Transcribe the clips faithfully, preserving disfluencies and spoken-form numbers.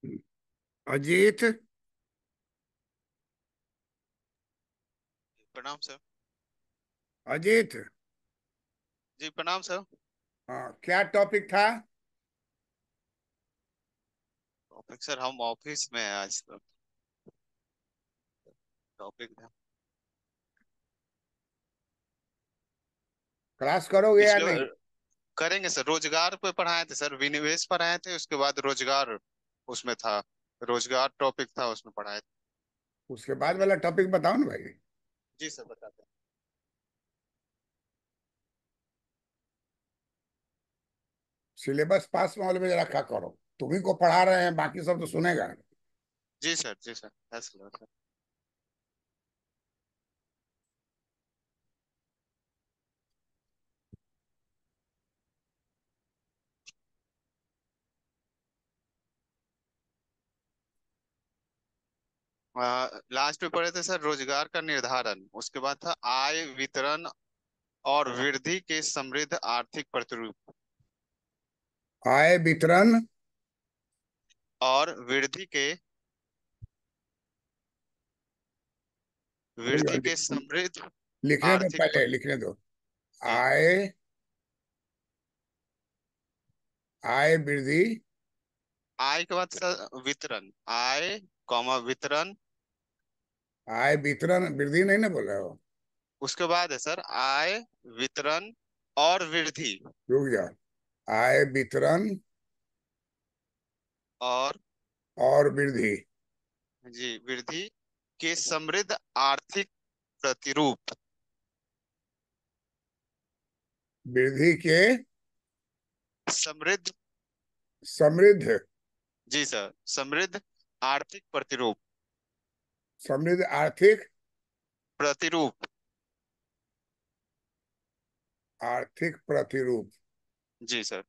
अजीत। प्रणाम सर। अजीत। जी प्रणाम सर। हाँ, क्या टॉपिक था? टॉपिक सर, हम ऑफिस में हैं आज तो। टॉपिक था क्लास करोगे या पिछले नहीं? करेंगे सर। रोजगार पे पढ़ाए थे सर, विनिवेश पढ़ाए थे, उसके बाद रोजगार उसमें था। रोजगार टॉपिक था, उसमें पढ़ाए थे। उसके बाद वाला टॉपिक बताओ ना भाई। जी सर, बताते हैं। सिलेबस पास माहौल में रखा करो। तुम्ही को पढ़ा रहे हैं, बाकी सब तो सुनेगा। जी सर, जी सर, यस सर। लास्ट में पढ़े थे सर रोजगार का निर्धारण, उसके बाद था आय वितरण और वृद्धि के समृद्ध आर्थिक प्रतिरूप। आय वितरण। और वृद्धि के वृद्धि के समृद्ध लिखने दो, आर्थिक पहले प्र- लिखने दो। जी। आय। आय वृद्धि। आय के बाद सर वितरण, आय कॉमा वितरण। आय वितरण वृद्धि नहीं ना बोल रहे हो? उसके बाद है सर आय वितरण और वृद्धि। रुक जाओ। आय वितरण और और वृद्धि। जी वृद्धि के समृद्ध आर्थिक प्रतिरूप। वृद्धि के समृद्ध। समृद्ध। जी सर, समृद्ध आर्थिक प्रतिरूप। समृद्ध आर्थिक। प्रतिरूप। आर्थिक प्रतिरूप। जी सर।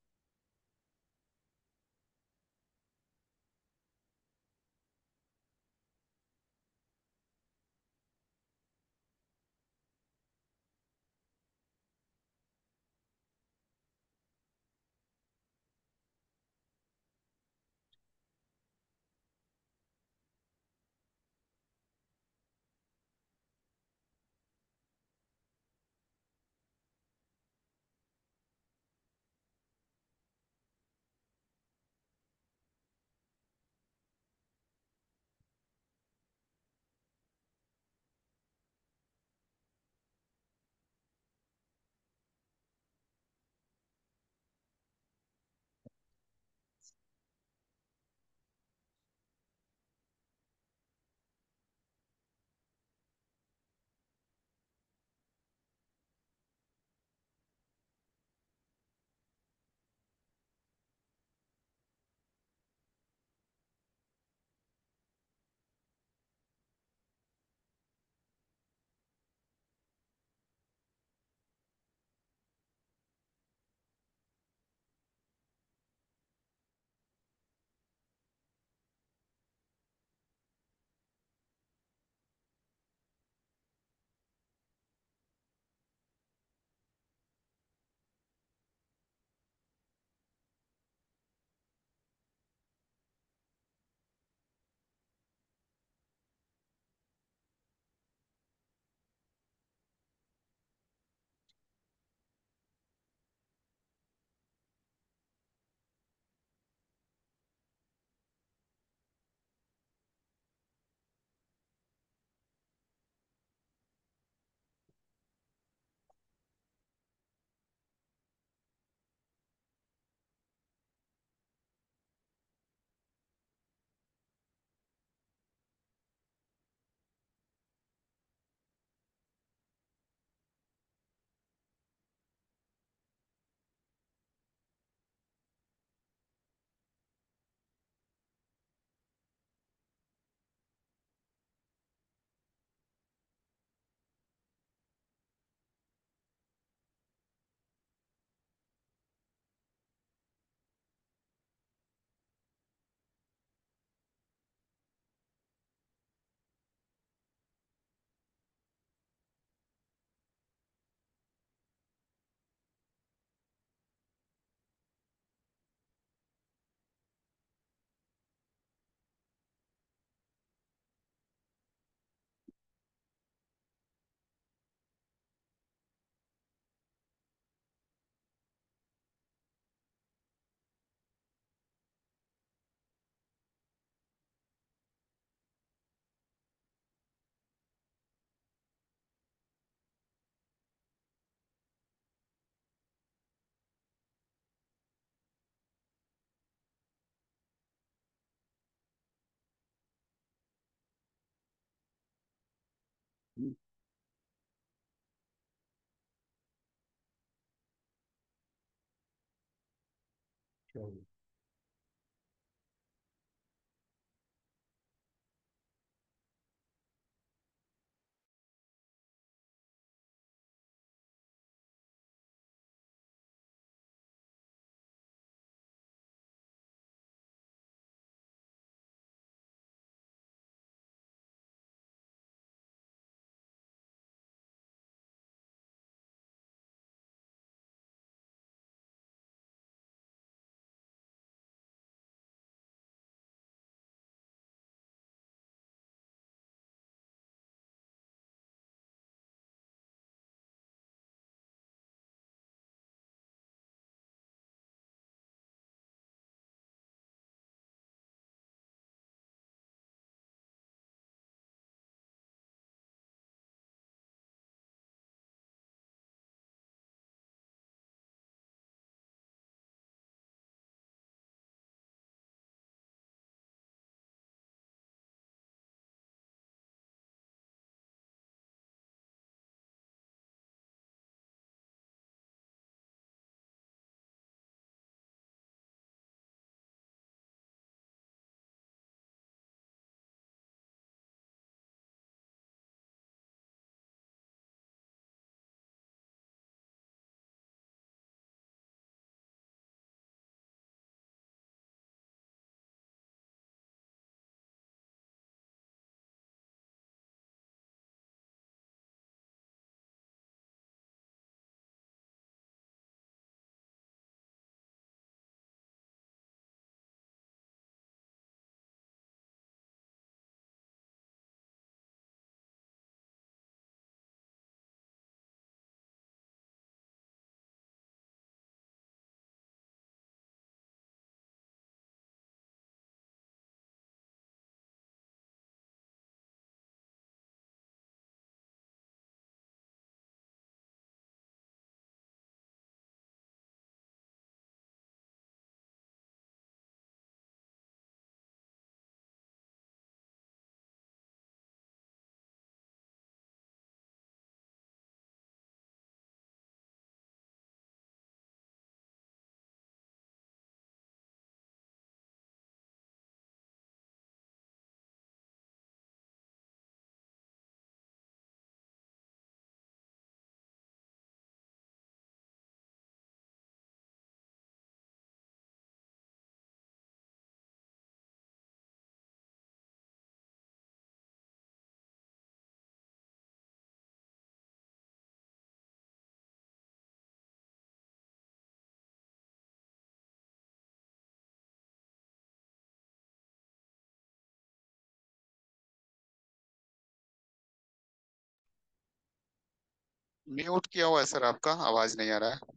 म्यूट किया हुआ है सर, आपका आवाज नहीं आ रहा है।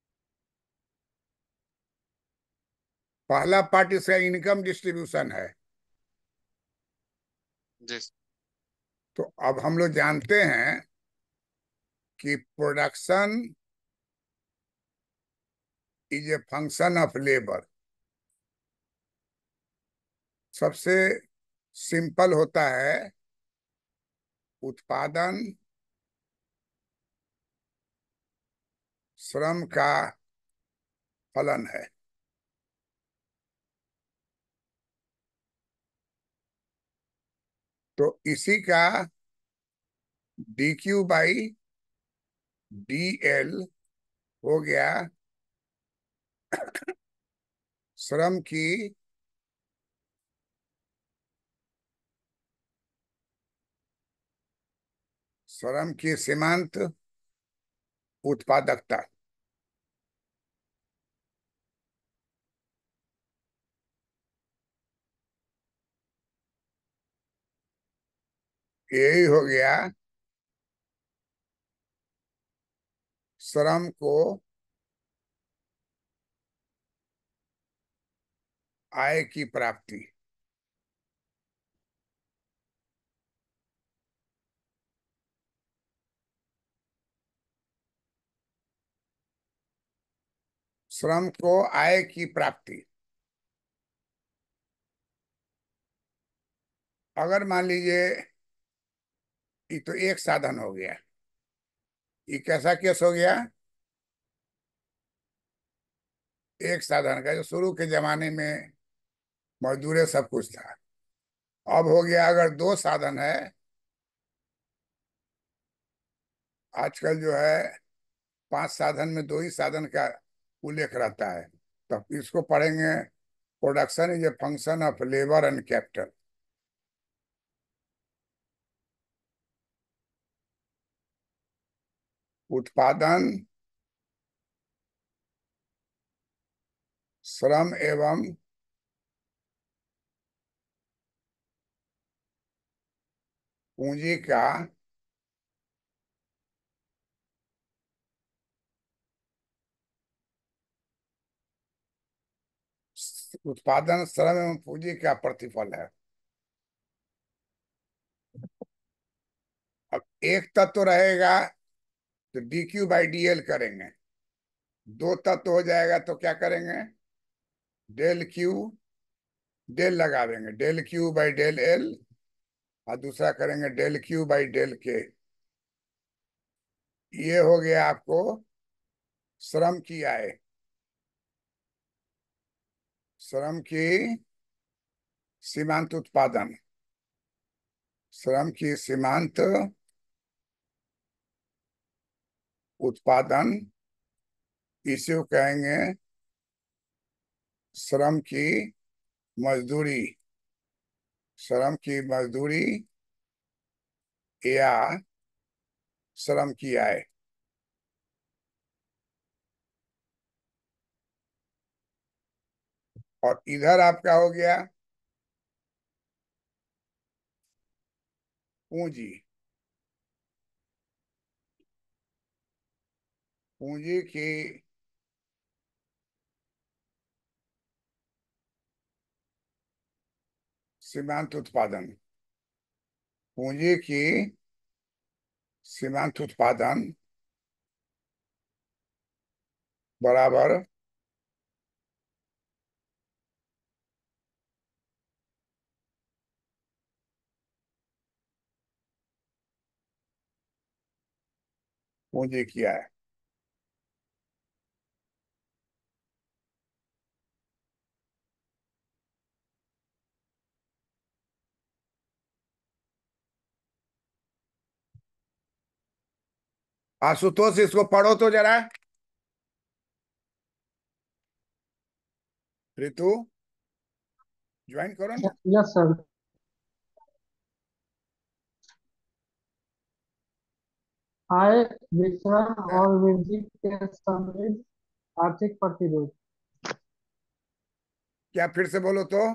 पहला पार्ट इसका इनकम डिस्ट्रीब्यूशन है। जी। तो अब हम लोग जानते हैं कि production is a function of labour. सबसे सिंपल होता है उत्पादन श्रम का फलन है। तो इसी का D Q by D L हो गया श्रम की श्रम की सीमांत उत्पादकता। यही हो गया श्रम को आय की प्राप्ति। श्रम को आय की प्राप्ति। अगर मान लीजिए ये तो एक साधन हो गया। ये कैसा केस हो गया? एक साधन का, जो शुरू के जमाने में मजदूर सब कुछ था। अब हो गया अगर दो साधन है। आजकल जो है पांच साधन में दो ही साधन का उल्लेख रहता है। तो इसको पढ़ेंगे, production is a function of labour and capital. उत्पादन श्रम एवं पूंजी का उत्पादन श्रम एवं पूंजी का प्रतिफल है। अब एक तत्व रहेगा तो D Q by D L करेंगे। दो तत्व हो जाएगा तो क्या करेंगे? डेल क्यू, डेल लगा देंगे, del Q by del L. और दूसरा करेंगे डेल क्यू बाई डेल के। ये हो गया आपको श्रम की आय। श्रम की सीमांत उत्पादन, श्रम की सीमांत उत्पादन, इसे कहेंगे श्रम की मजदूरी। श्रम की मजदूरी या श्रम की आय। और इधर आपका हो गया पूंजी। पूंजी की सीमांत उत्पादन, पूंजी की सीमांत उत्पादन बराबर पूंजी की आय। आशुतोष इसको पढ़ो तो जरा। ऋतु ज्वाइन करो ना। Yes sir. आय वितरण और वृद्धि के समृद्ध आर्थिक प्रतिरोध। क्या फिर से बोलो तो?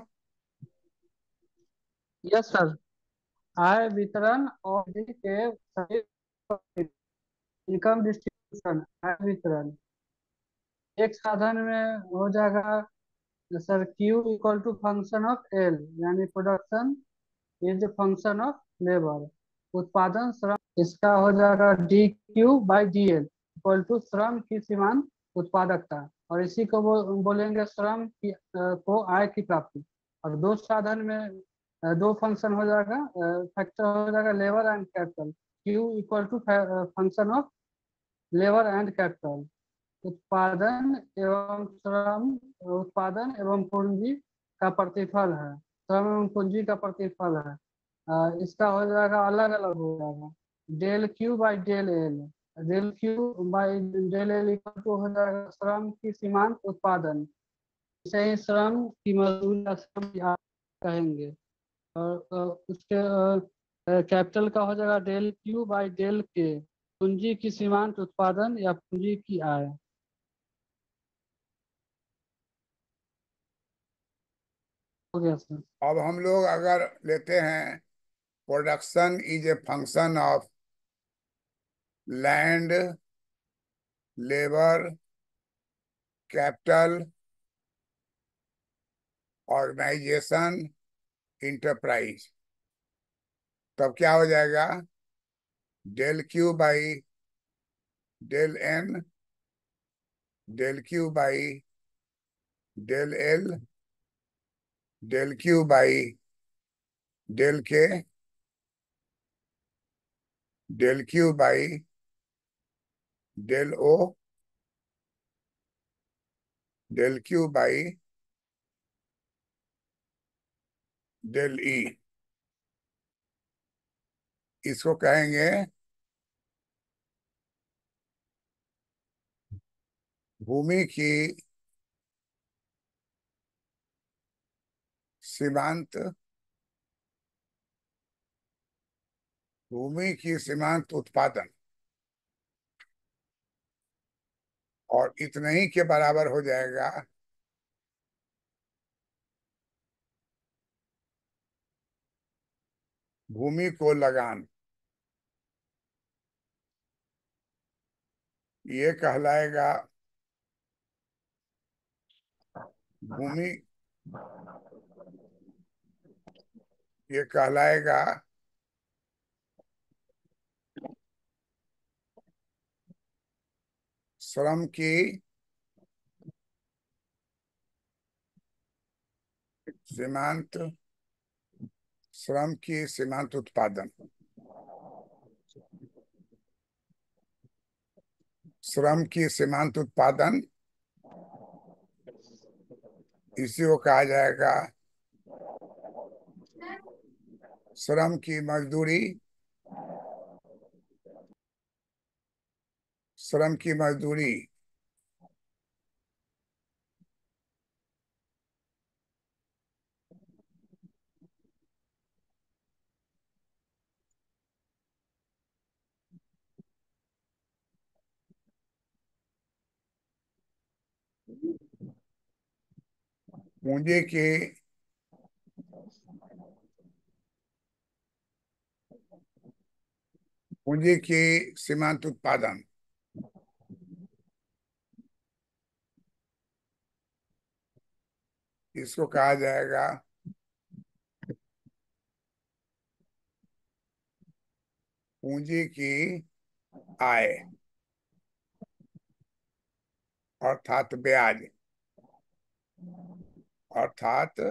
Yes sir. आय वितरण और वृद्धि के समृद्ध, इनकम डिस्ट्रीब्यूशन, आय वितरण एक साधन में हो जाएगा sir. Q equal to function of L, यानी production is function of labour. उत्पादन श्रम, इसका हो जाएगा D Q by D L equal to श्रम की सीमांत उत्पादकता। और इसी को बो, बोलेंगे श्रम की अ, को आय की प्राप्ति। और दो साधन में अ, दो फंक्शन हो जाएगा, फैक्टर हो जाएगा labour and capital. Q equal to function of labour and capital. उत्पादन एवं श्रम, उत्पादन एवं पूंजी का प्रतिफल है, श्रम एवं पूंजी का प्रतिफल है। अ, इसका हो जाएगा अलग अलग हो जाएगा del Q by del L. Del Q by del L equal to हो जाएगा श्रम की सीमांत उत्पादन। इसे ही श्रम की मजदूरी या श्रम की आय कहेंगे। और अ, उसके कैपिटल का हो जाएगा डेल क्यू बाई डेल के, पूंजी की सीमांत उत्पादन या पूंजी की आय। हो गया सर। अब हम लोग अगर लेते हैं production is a function of land, labour, capital, organisation, enterprise. तब क्या हो जाएगा? Del Q by del N, del Q by del L, del Q by del K, del Q by del O, del Q by del E, इसको कहेंगे भूमि की सीमांत भूमि की सीमांत उत्पादन, और इतने ही के बराबर हो जाएगा भूमि को लगान। ये कहलाएगा भूमि ये कहलाएगा श्रम की सीमांत श्रम की सीमांत उत्पादन। श्रम की सीमांत उत्पादन, इसी को कहा जाएगा श्रम की मजदूरी श्रम की मजदूरी पूंजी की पूंजी की सीमांत उत्पादन। इसको कहा जाएगा पूंजी की आय, अर्थात ब्याज, अर्थात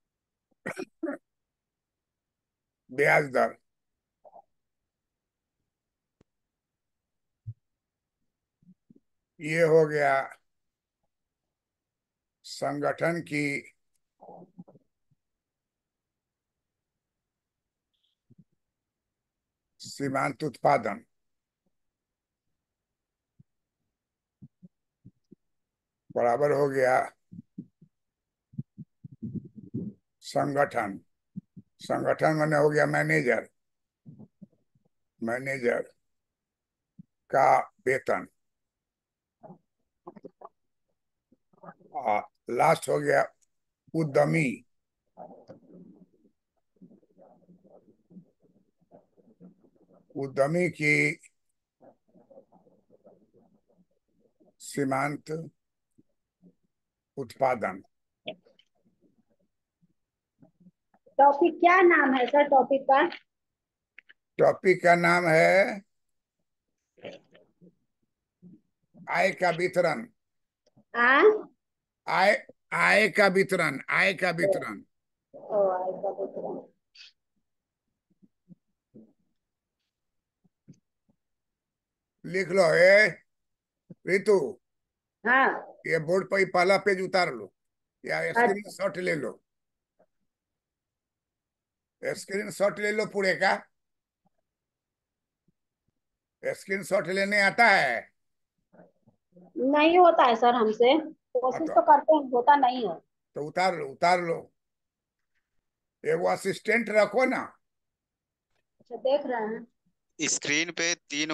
ब्याज दर। ये हो गया संगठन की सीमांत उत्पादन। बराबर हो गया संगठन संगठन माने हो गया मैनेजर मैनेजर का वेतन। लास्ट हो गया उद्यमी उद्यमी की सीमांत उत्पादन। टॉपिक क्या नाम है सर, टॉपिक का? टॉपिक का नाम है आय का वितरण। आ? आय आय का वितरण आय का वितरण। ओ, आय का वितरण। लिख लो ए रितु, हाँ। ये बोर्ड पर ही पहला पेज उतार लो या स्क्रीन अच्छा। शॉट ले लो। स्क्रीन शॉट ले लो पूरे का। स्क्रीन शॉट लेने आता है? नहीं होता है सर हमसे, हाँ कोशिश तो, तो करते हैं, होता नहीं है। तो उतार लो उतार लो। एगो असिस्टेंट रखो ना। अच्छा, देख रहे हैं। स्क्रीन पे तीन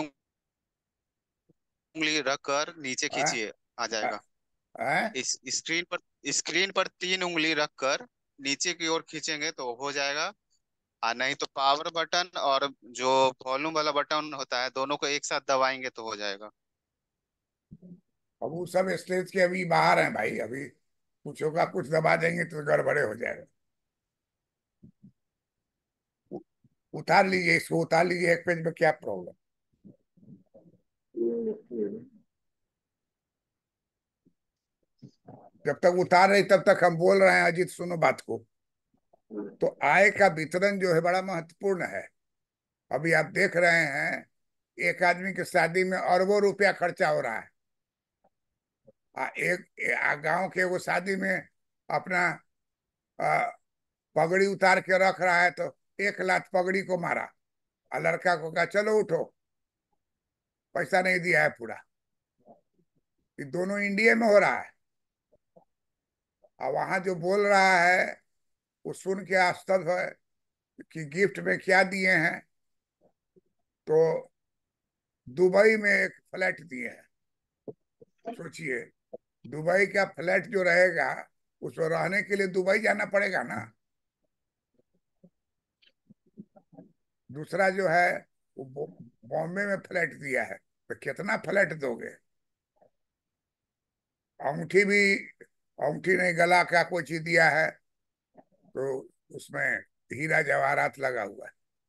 उंगली रखकर नीचे है? खींचिए, आ जाएगा। है? इस स्क्रीन पर स्क्रीन पर तीन उंगली रखकर नीचे की ओर खींचेंगे तो हो जाएगा। आ नहीं तो पावर बटन और जो वॉल्यूम वाला बटन होता है, दोनों को एक साथ दबाएंगे तो हो जाएगा। अब वो सब स्टेज के अभी बाहर हैं भाई, अभी कुछ होगा, कुछ दबा देंगे तो गड़बड़े हो जाएगा। उ- उतार लीजिए, इसको उतार लीजिए एक पेज में, क्या प्रॉब्लम। हम्म, जब तक उतार रही तब तक हम बोल रहे हैं, अजीत सुनो बात को। हम्म, तो आय का वितरण जो है बड़ा महत्वपूर्ण है। अभी आप देख रहे हैं एक आदमी की शादी में अरबों रुपया खर्चा हो रहा है। आ, एक आ, गांव के वो शादी में अपना आ, पगड़ी उतार के रख रहा है, तो एक लात पगड़ी को मारा और लड़का को कहा चलो उठो, पैसा नहीं दिया है पूरा। ये दोनों इंडिया में हो रहा है। और वहां जो बोल रहा है वो सुन के आश्चर्य है कि गिफ्ट में क्या दिए हैं, तो दुबई में एक फ्लैट दिए हैं। सोचिए, दुबई का फ्लैट जो रहेगा उसको रहने के लिए दुबई जाना पड़ेगा ना। दूसरा जो है वो बॉ- बॉम्बे में फ्लैट दिया है, तो कितना फ्लैट दोगे। अंगूठी भी, अंगूठी नहीं, गला का कोई चीज दिया है तो उसमें हीरा जवाहरात लगा हुआ है।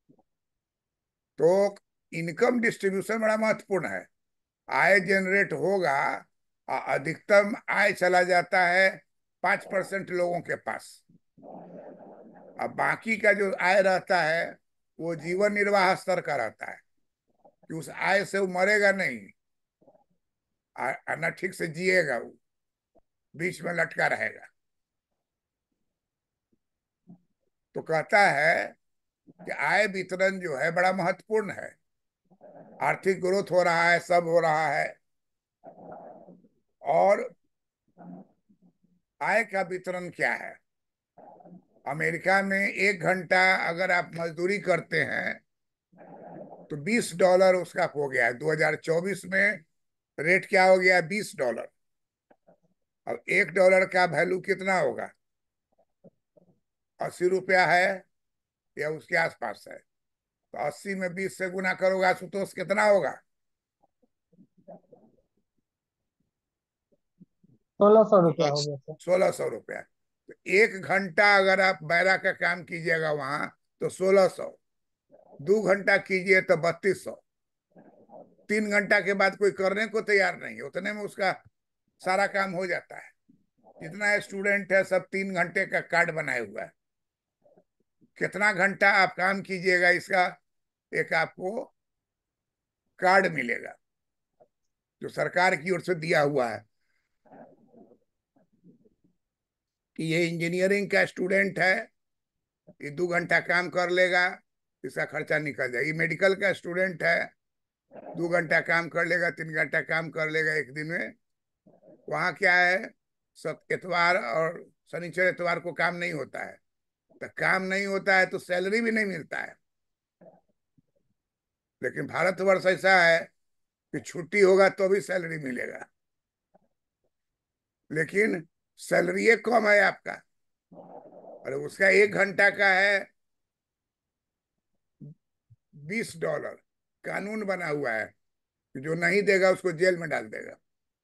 तो इनकम डिस्ट्रीब्यूशन बड़ा महत्वपूर्ण है। आय जनरेट होगा, आ- अधिकतम आय चला जाता है पांच परसेंट लोगों के पास। अब बाकी का जो आय रहता है वो जीवन निर्वाह स्तर का रहता है, कि उस आय से वो मरेगा नहीं, आ- आ ना ठीक से जिएगा, वो बीच में लटका रहेगा। तो कहता है कि आय वितरण जो है बड़ा महत्वपूर्ण है। आर्थिक ग्रोथ हो रहा है, सब हो रहा है, और आय का वितरण क्या है। अमेरिका में एक घंटा अगर आप मजदूरी करते हैं तो बीस डॉलर उसका हो गया है। दो हज़ार चौबीस में रेट क्या हो गया, बीस डॉलर। अब एक डॉलर का वैल्यू कितना होगा, अस्सी रुपया है या उसके आसपास है। तो अस्सी में बीस से गुना करोगे आशुतोष, कितना होगा। सोलह सौ रुपया हो बस। गया सर। सोलह सौ रुपया। तो एक घंटा अगर आप बैरा का काम कीजिएगा वहां तो सोलह सौ, दो घंटा कीजिए तो बत्तीस सौ। तीन घंटा के बाद कोई करने को तैयार नहीं है, उतने में उसका सारा काम हो जाता है। जितना स्टूडेंट है सब तीन घंटे का कार्ड बनाए हुआ है। कितना घंटा आप काम कीजिएगा इसका एक आपको कार्ड मिलेगा, जो सरकार की ओर से दिया हुआ है कि ये इंजीनियरिंग का स्टूडेंट है, ये दो घंटा काम कर लेगा, इसका खर्चा निकल जाएगा। ये मेडिकल का स्टूडेंट है, दो घंटा काम कर लेगा, तीन घंटा काम कर लेगा एक दिन में। वहाँ क्या है, सब इतवार और शनिचर इतवार को काम नहीं होता है। तो काम नहीं होता है तो सैलरी भी नहीं मिलता है। लेकिन भारतवर्ष ऐसा है कि छुट्टी होगा तो भी सैलरी मिलेगा, लेकिन सैलरी कम है आपका। और उसका एक घंटा का है बीस डॉलर। कानून बना हुआ है कि जो नहीं देगा उसको जेल में डाल देगा।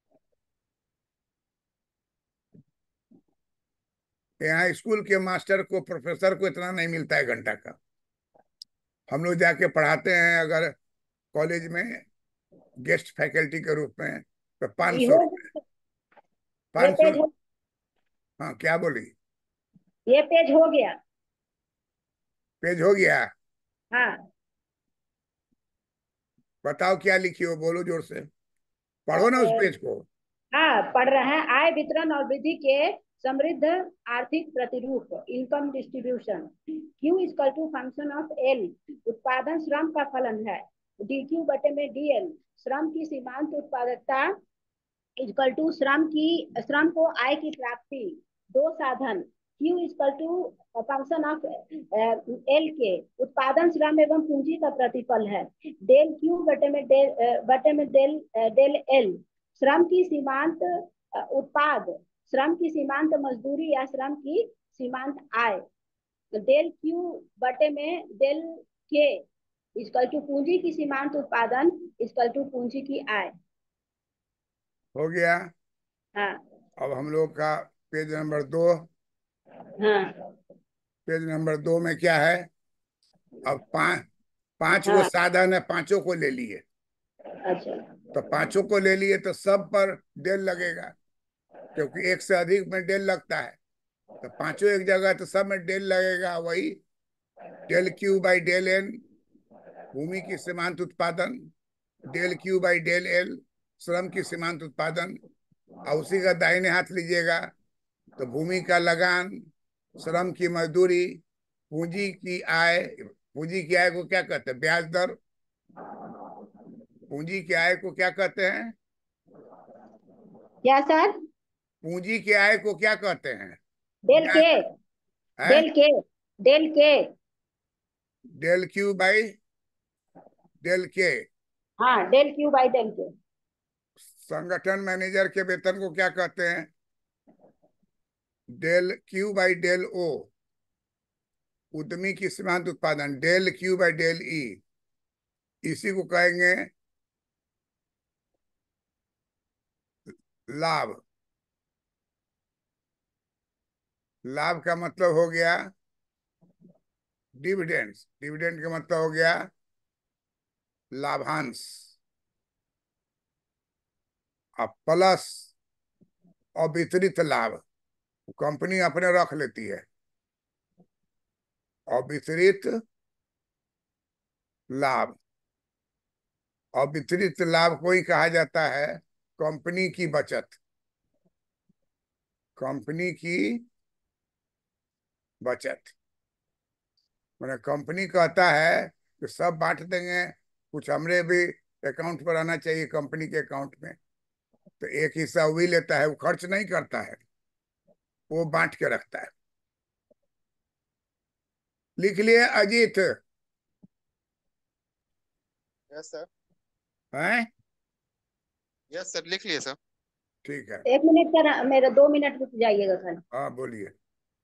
यहाँ स्कूल के मास्टर को, प्रोफेसर को इतना नहीं मिलता है घंटा का। हम लोग जाके पढ़ाते हैं अगर कॉलेज में गेस्ट फैकल्टी के रूप में, तो पाँच ये सौ हो रुपये ये पाँच सौ। पेज हो हाँ, क्या बोली। ये पेज हो गया। पेज हो गया। हाँ। बताओ क्या लिखी हो, बोलो जोर से, अ, पढ़ो ना उस अ, पेज को। हाँ, पढ़ रहे हैं। आय वितरण और वृद्धि के समृद्ध आर्थिक प्रतिरूप, income distribution. Q equal to function of L. उत्पादन श्रम का फलन है। डी क्यू बटे में डीएल। श्रम की सीमांत उत्पादकता इक्वल टू श्रम की श्रम को आय की प्राप्ति। दो साधन। Q equal to function of L के। उत्पादन श्रम एवं पूंजी का प्रतिफल है। डेल क्यू बटे में डेल अ, बटे में डेल अ, डेल एल। श्रम की सीमांत अ, उत्पाद, श्रम की सीमांत मजदूरी या श्रम की सीमांत आय। डेल क्यू बटे में डेल के इक्वल टू पूंजी की सीमांत उत्पादन इक्वल टू पूंजी की आय। हो गया। हाँ। अब हम लोग का पेज नंबर दो। हाँ। पेज नंबर दो में क्या है, अब पांच पांच गो हाँ। साधन है, पांचों को ले लिए। अच्छा। तो पांचों को ले लिए तो सब पर डेल लगेगा, क्योंकि एक से अधिक में डेल लगता है। तो पांचों एक जगह तो सब में डेल लगेगा। वही del Q by del N, भूमि की सीमांत उत्पादन, del Q by del L श्रम की सीमांत उत्पादन, और उसी का दाहिने हाथ लीजिएगा तो भूमि का लगान, श्रम की मजदूरी, पूंजी की आय। पूंजी की आय को क्या कहते हैं? ब्याज दर। पूंजी की आय को क्या कहते हैं? क्या सर? पूंजी की आय को क्या कहते हैं? डेल ब्याज के, है। Del K, del K. Del Q by del के। हाँ, डेल क्यू बाई डेल के। संगठन मैनेजर के वेतन को क्या कहते हैं? Del Q by del O. उद्यमी की सीमांत उत्पादन del Q by del E. इसी को कहेंगे लाभ। लाभ का मतलब हो गया डिविडेंड्स। डिविडेंड का मतलब हो गया लाभांश। अब प्लस और वितरित लाभ कंपनी अपने रख लेती है, और वितरित लाभ। और वितरित लाभ को ही कहा जाता है कंपनी की बचत। कंपनी की बचत मैंने कंपनी कहता है कि सब बांट देंगे, कुछ हमरे भी अकाउंट पर आना चाहिए कंपनी के अकाउंट में। तो एक हिस्सा वही लेता है, वो खर्च नहीं करता है, वो बांट के रखता है। लिख लिए अजीत? Yes sir. हैं? यस सर, लिख लिए सर। ठीक है। एक मिनट सर, मेरा दो मिनट रुक जाइएगा सर। हाँ बोलिए।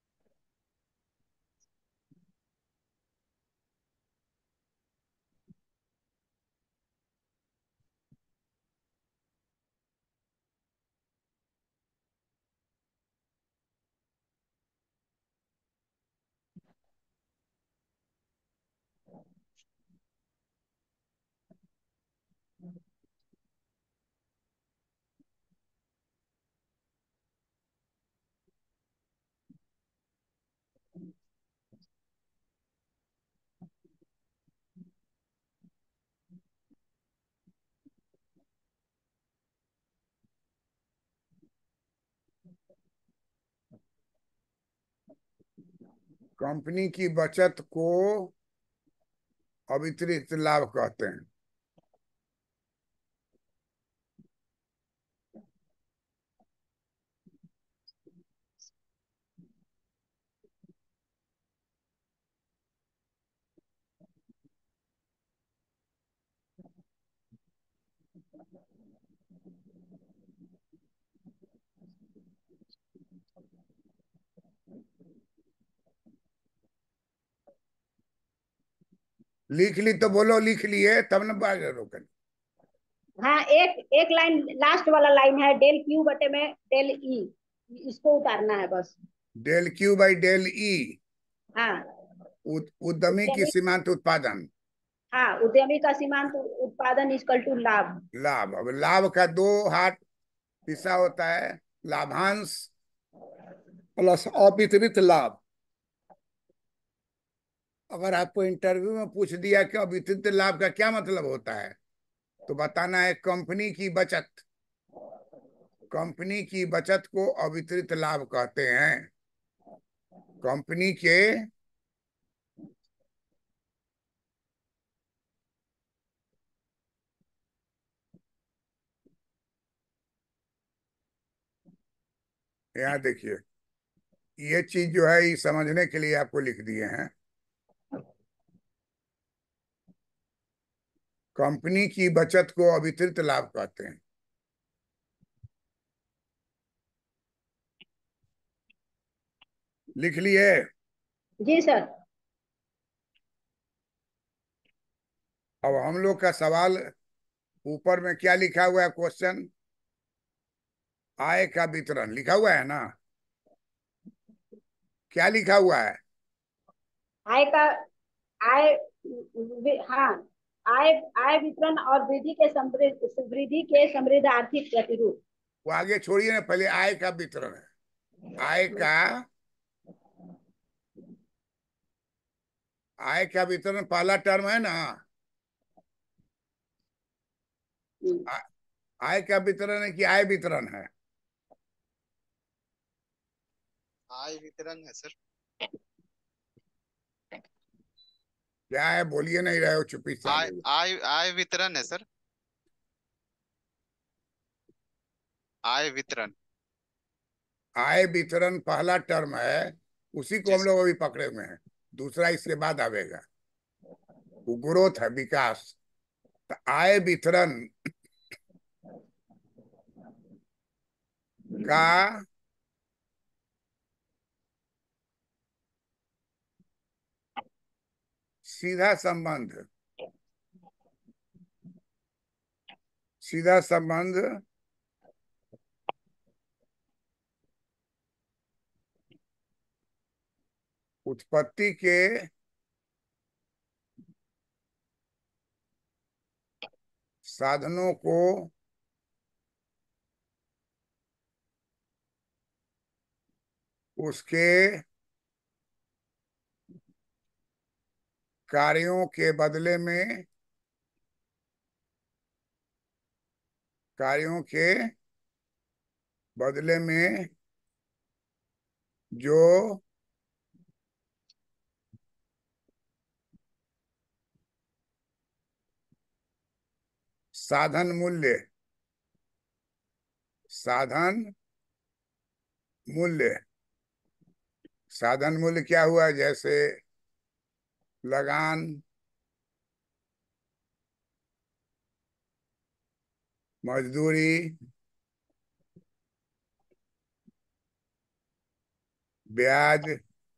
कंपनी की बचत को अवितरित लाभ कहते हैं। लिख ली तो बोलो लिख लिए, तब न बाज रोकन। हाँ, एक एक लाइन लास्ट वाला लाइन है, डेल क्यू बटे में डेल ई, इसको उतारना है बस। Del Q by del E. हाँ, उद्यमी की उद्यमी। सीमांत उत्पादन हाँ, उद्यमी का सीमांत उत्पादन इक्वल टू लाभ। लाभ। अब लाभ का दो हाथ हिस्सा होता है, लाभांश प्लस अवितरित लाभ। अगर आपको इंटरव्यू में पूछ दिया कि अवितरित लाभ का क्या मतलब होता है, तो बताना है कंपनी की बचत। कंपनी की बचत को अवितरित लाभ कहते हैं। कंपनी के यहाँ देखिए, ये चीज जो है ये समझने के लिए आपको लिख दिए हैं। कंपनी की बचत को अवितरित लाभ कहते हैं। लिख लिए? जी सर। अब हम लोग का सवाल ऊपर में क्या लिखा हुआ है? क्वेश्चन आय का वितरण लिखा हुआ है ना? क्या लिखा हुआ है? आय का, आय वि- हाँ, आय आय वितरण और वृद्धि के समृद्ध वृद्धि के समृद्ध आर्थिक प्रतिरूप। वो आगे छोड़िए ना, पहले आय का वितरण है। आय का आय का वितरण पहला टर्म है ना? हम्म, आ- आय का वितरण है कि आय वितरण है? आय वितरण है सर। क्या है, बोलिए नहीं रहे हो, चुप्पी से आ आय गई। आय आय वितरण है सर। आय वितरण। आय वितरण पहला टर्म है, उसी को जी हम सर। लोग अभी पकड़े हुए हैं। दूसरा इसके बाद आवेगा। वो ग्रोथ है, विकास। तो आय वितरण का सीधा संबंध सीधा संबंध उत्पत्ति के साधनों को उसके कार्यों के बदले में कार्यों के बदले में जो साधन मूल्य साधन मूल्य साधन मूल्य क्या हुआ? जैसे लगान, मजदूरी, ब्याज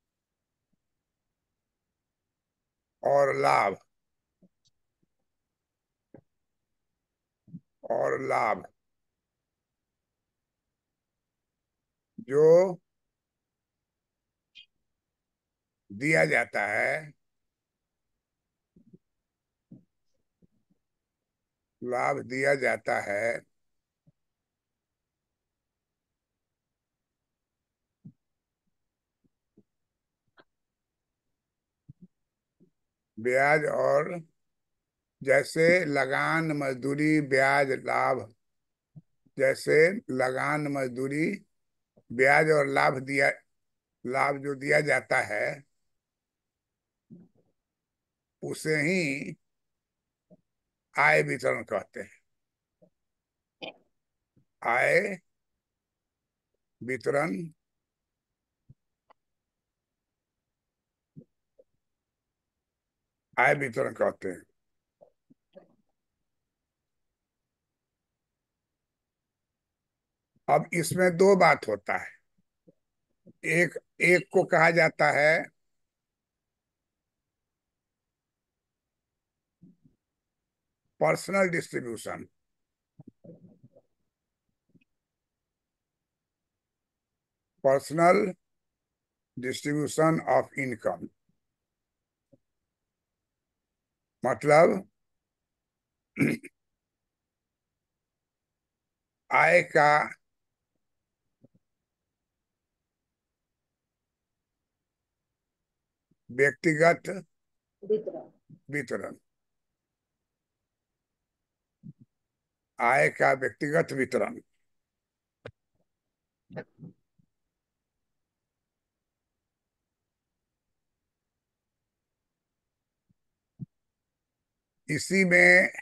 और लाभ और लाभ जो दिया जाता है, लाभ दिया जाता है, ब्याज और जैसे लगान, मजदूरी, ब्याज, लाभ। जैसे लगान, मजदूरी, ब्याज और लाभ दिया लाभ जो दिया जाता है, उसे ही आय वितरण कहते हैं। आय वितरण आय वितरण कहते हैं। अब इसमें दो बात होता है। एक एक को कहा जाता है personal distribution. Personal distribution of income मतलब आय का व्यक्तिगत वितरण। वितरण। आय का व्यक्तिगत वितरण। इसी में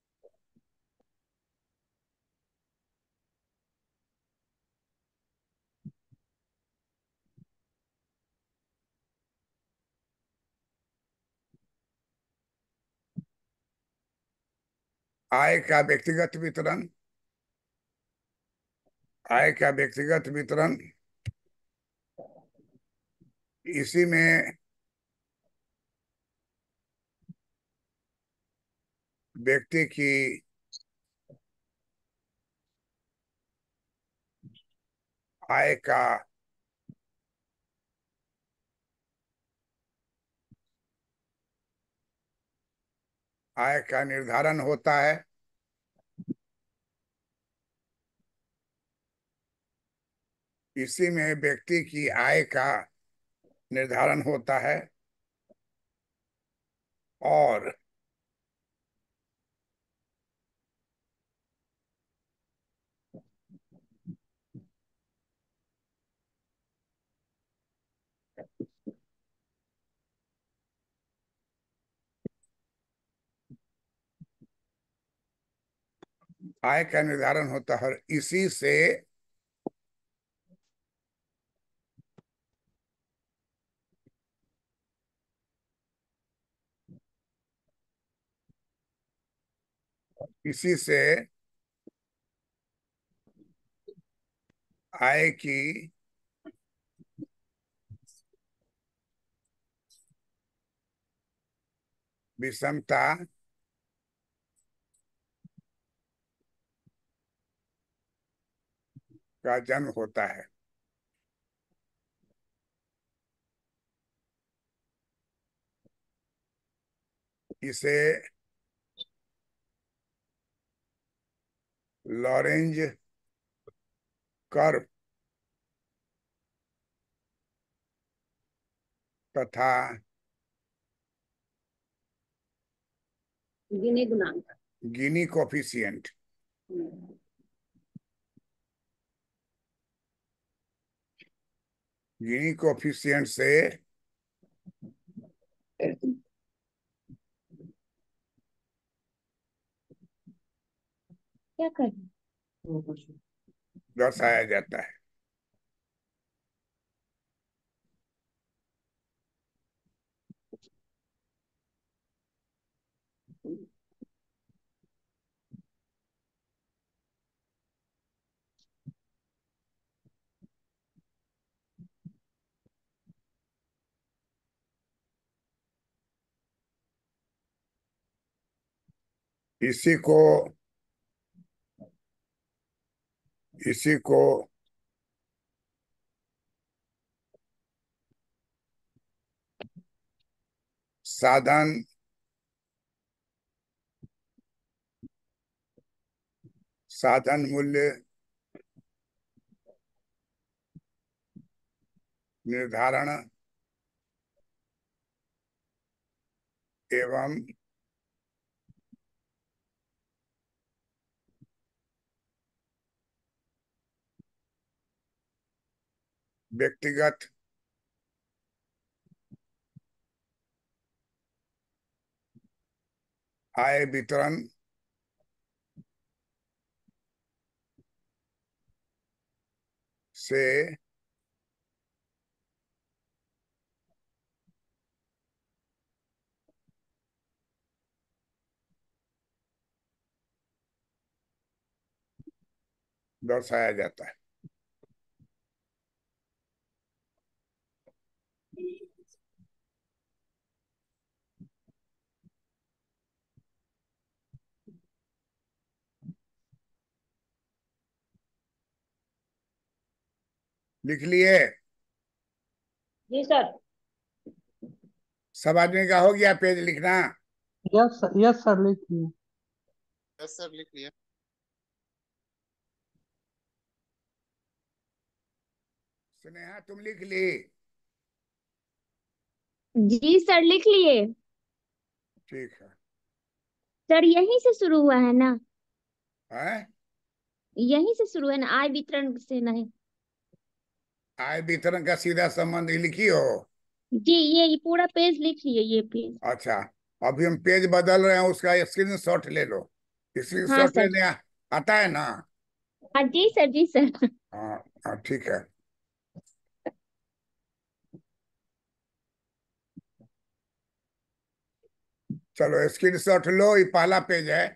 आय का व्यक्तिगत वितरण आय का व्यक्तिगत वितरण इसी में व्यक्ति की आय का आय का निर्धारण होता है। इसी में व्यक्ति की आय का निर्धारण होता है और आय का निर्धारण होता है, इसी से इसी से आय की विषमता का जन्म होता है। इसे लॉरेंज कर्व तथा गिनी गुणांक। गिनी कोफिशिएंट हम्म, गिनी कोफिशिएंट से क्या कर दर्शाया जाता है। इसी को इसी को साधन साधन मूल्य निर्धारण एवं व्यक्तिगत आय वितरण से दर्शाया जाता है। लिख लिए? जी सर। सब आदमी का हो गया पेज लिखना? यस सर, यस सर, लिखिए। यस सर, लिख लिया। स्नेहा तुम लिख ली? जी सर, लिख लिए। ठीक है। सर यहीं से शुरू हुआ है ना? हैं? यहीं से शुरू है ना, आय वितरण से नहीं? आय वितरण का सीधा संबंध ही लिखी हो? जी, ये ये पूरा पेज लिख लिए, ये पेज। अच्छा, अभी हम पेज बदल रहे हैं, उसका स्क्रीन शॉट ले लो। स्क्रीन हाँ शॉट सर। लेने आ, आता है ना? हाँ जी सर, जी सर। हाँ हाँ, ठीक है। चलो स्क्रीन शॉट लो, ये पहला पेज है।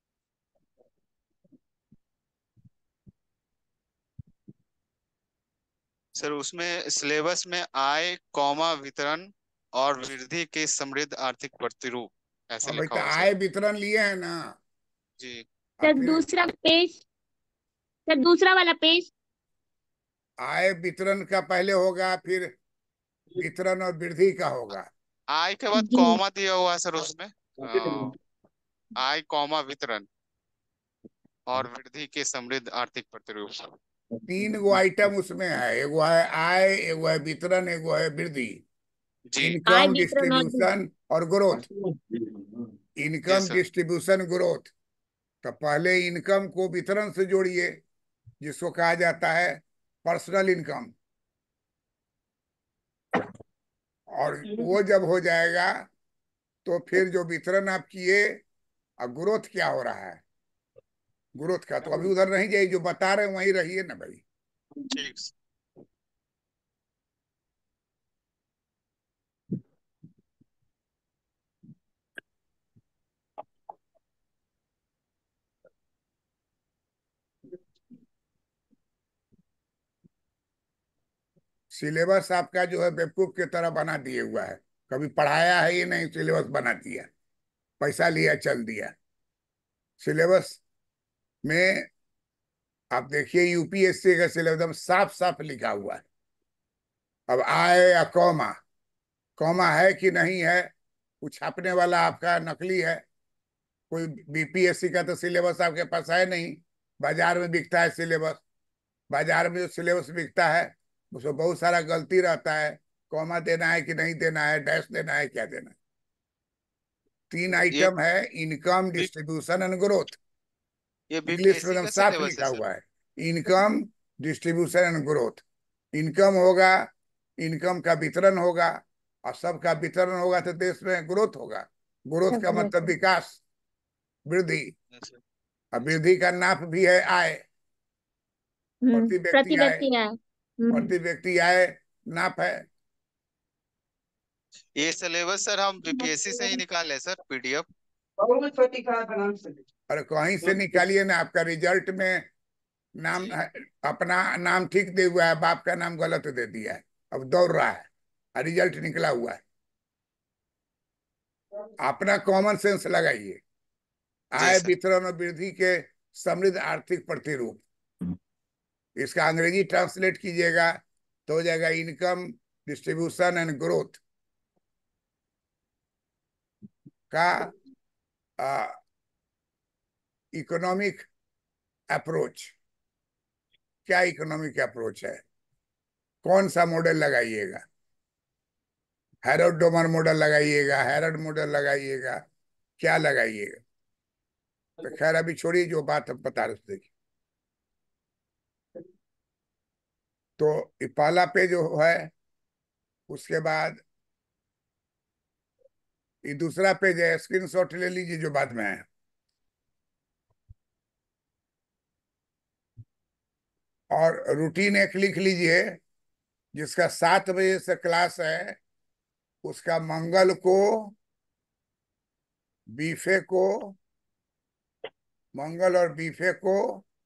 सर उसमें सिलेबस में आय कौमा वितरण और वृद्धि के समृद्ध आर्थिक प्रतिरूप ऐसे अभी लिखा तो हुआ है सर। आय वितरण लिए हैं ना? जी। अब सर फिर दूसरा पेज, सर दूसरा वाला पेज। आय वितरण का पहले होगा, फिर वितरण और वृद्धि का होगा। आय के बाद जी। कौमा दिया हुआ है सर उसमें। अ, आय कौमा वितरण और वृद्धि के समृद्ध आर्थिक प्रतिरूप। तीन गो आइटम उसमें है, एगो है आय, एगो है वितरण, एगो है वृद्धि। जी। आय इनकम वितरण और डिस्ट्रीब्यूशन और growth. Yes income sir. Distribution growth. तो पहले इनकम को वितरण से जोड़िए, जिसको कहा जाता है पर्सनल इनकम। और वो जब हो जाएगा तो फिर जो वितरण आप किए, और ग्रोथ क्या हो रहा है, ग्रोथ का। तो अभी उधर नहीं जाइए, जो बता रहे हैं वहीं रहिए ना भाई। ठीक। सिलेबस आपका जो है बेवकूफ की तरह बना दिए हुआ है, कभी पढ़ाया है ही नहीं, सिलेबस बना दिया, पैसा लिया चल दिया। सिलेबस में आप देखिए यूपीएससी का सिलेबस एकदम साफ साफ लिखा हुआ है। अब आए या कॉमा, कॉमा है कि नहीं है, कुछ छापने वाला आपका नकली है। कोई बीपीएससी का तो सिलेबस आपके पास है नहीं, बाजार में बिकता है सिलेबस। बाजार में जो सिलेबस बिकता है उसमें बहुत सारा गलती रहता है, कॉमा देना है कि नहीं देना है, डैश देना है, क्या देना है। तीन ये आइटम है, income, B, distribution and growth. ये इंग्लिश में बीपीएससी एकदम का साफ सिलेबस है लिखा सर? हुआ है, income, distribution and growth. Income होगा, इनकम का वितरण होगा, और सबका वितरण होगा तो देश में ग्रोथ होगा। ग्रोथ का मतलब विकास, वृद्धि। अच्छा। और वृद्धि का नाप भी है आय, हम्म प्रति प्रति व्यक्ति आय। व्यक्ति है। हम्म प्रति व्यक्ति आय नाप है। ये सिलेबस सर हम बीपीएससी से ही निकाले सर, पीडीएफ? और कहीं से निकालिए ना, आपका रिजल्ट में नाम जी। है, अपना नाम ठीक दे हुआ है, बाप का नाम गलत दे दिया है, अब दौड़ रहा है और रिजल्ट निकला हुआ है। अपना कॉमन सेंस लगाइए। जी आय सर। वितरण और वृद्धि के समृद्ध आर्थिक प्रतिरूप, इसका अंग्रेजी ट्रांसलेट कीजिएगा तो हो जाएगा इनकम, डिस्ट्रीब्यूशन एंड ग्रोथ का इकोनॉमिक अप्रोच। क्या इकोनॉमिक अप्रोच है, कौन सा मॉडल लगाइएगा? हैरोल्ड डोमर मॉडल लगाइएगा, हैरोल्ड मॉडल लगाइएगा, क्या लगाइएगा? तो खैर अभी छोड़िए, जो बात हम बता रहे थे। तो ये पहला पेज जो है, उसके बाद ये दूसरा पेज है, स्क्रीनशॉट ले लीजिए जो बाद में है। और रूटीन एक लिख लीजिए, जिसका सात बजे से क्लास है, उसका मंगल को, बीफे को, मंगल और बीफे को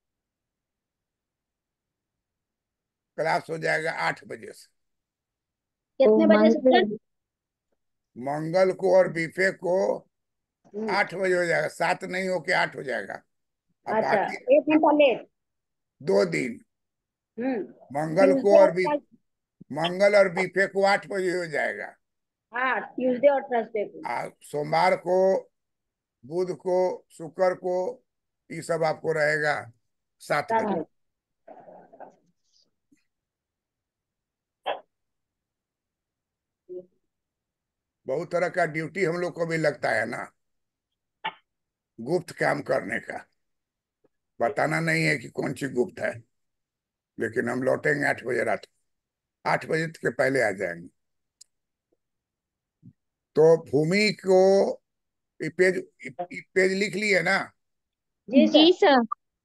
क्लास हो जाएगा आठ बजे से। कितने बजे से सर? मंगल को और बीफे को हम्म, आठ बजे हो जाएगा, सात नहीं हो के आठ हो जाएगा। अब अच्छा, बाकी एक घंटा लेट। दो दिन, हम्म मंगल को ट्यूसडे और और बी थर्स- मंगल और बीफे को आठ बजे हो जाएगा। हाँ, ट्यूसडे और थर्सडे को आ सोमवार को, बुध को, शुक्र को, ये सब आपको रहेगा सात सात बजे। बजे। बहुत तरह का ड्यूटी हम लोग को भी लगता है ना, गुप्त काम करने का। बताना नहीं है कि कौन सी गुप्त है, लेकिन हम लौटेंगे आठ बजे रात को, आठ बजे के पहले आ जाएंगे। तो भूमि को ये पेज, ये पेज लिख लिए ना? जी जी सर। सर।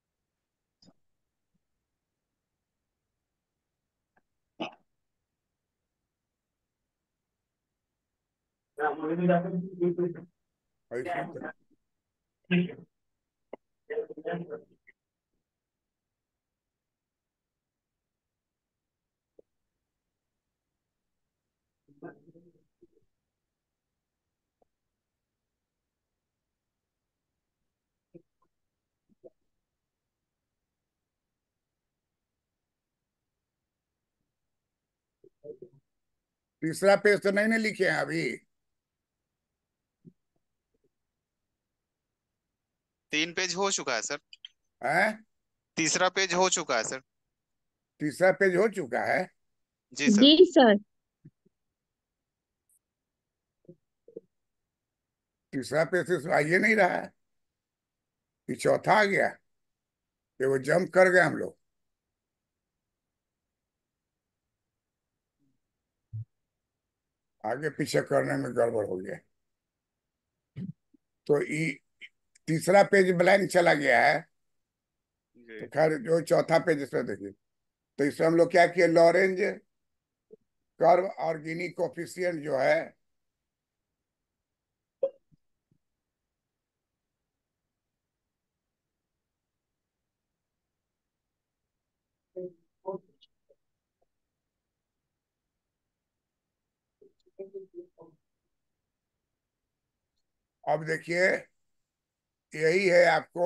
ऐसे तो तीसरा पेज तो नहीं ना लिखे हैं अभी? तीन पेज हो चुका है सर। हैं? तीसरा पेज हो चुका है सर। तीसरा पेज हो चुका है? जी सर। जी सर। तीसरा पेज से आइए नहीं रहा है, ये चौथा आ गया, ये वो जंप कर गए हम लोग। आगे पीछे करने में गड़बड़ हो गया। तो ये तीसरा पेज ब्लैंक चला गया है, तो खैर जो चौथा पेज इसमें देखिए, तो इसमें हम लोग क्या किए, लॉरेंज कर्व और गिनी कोफिशिएंट जो है अब देखिए यही है आपको,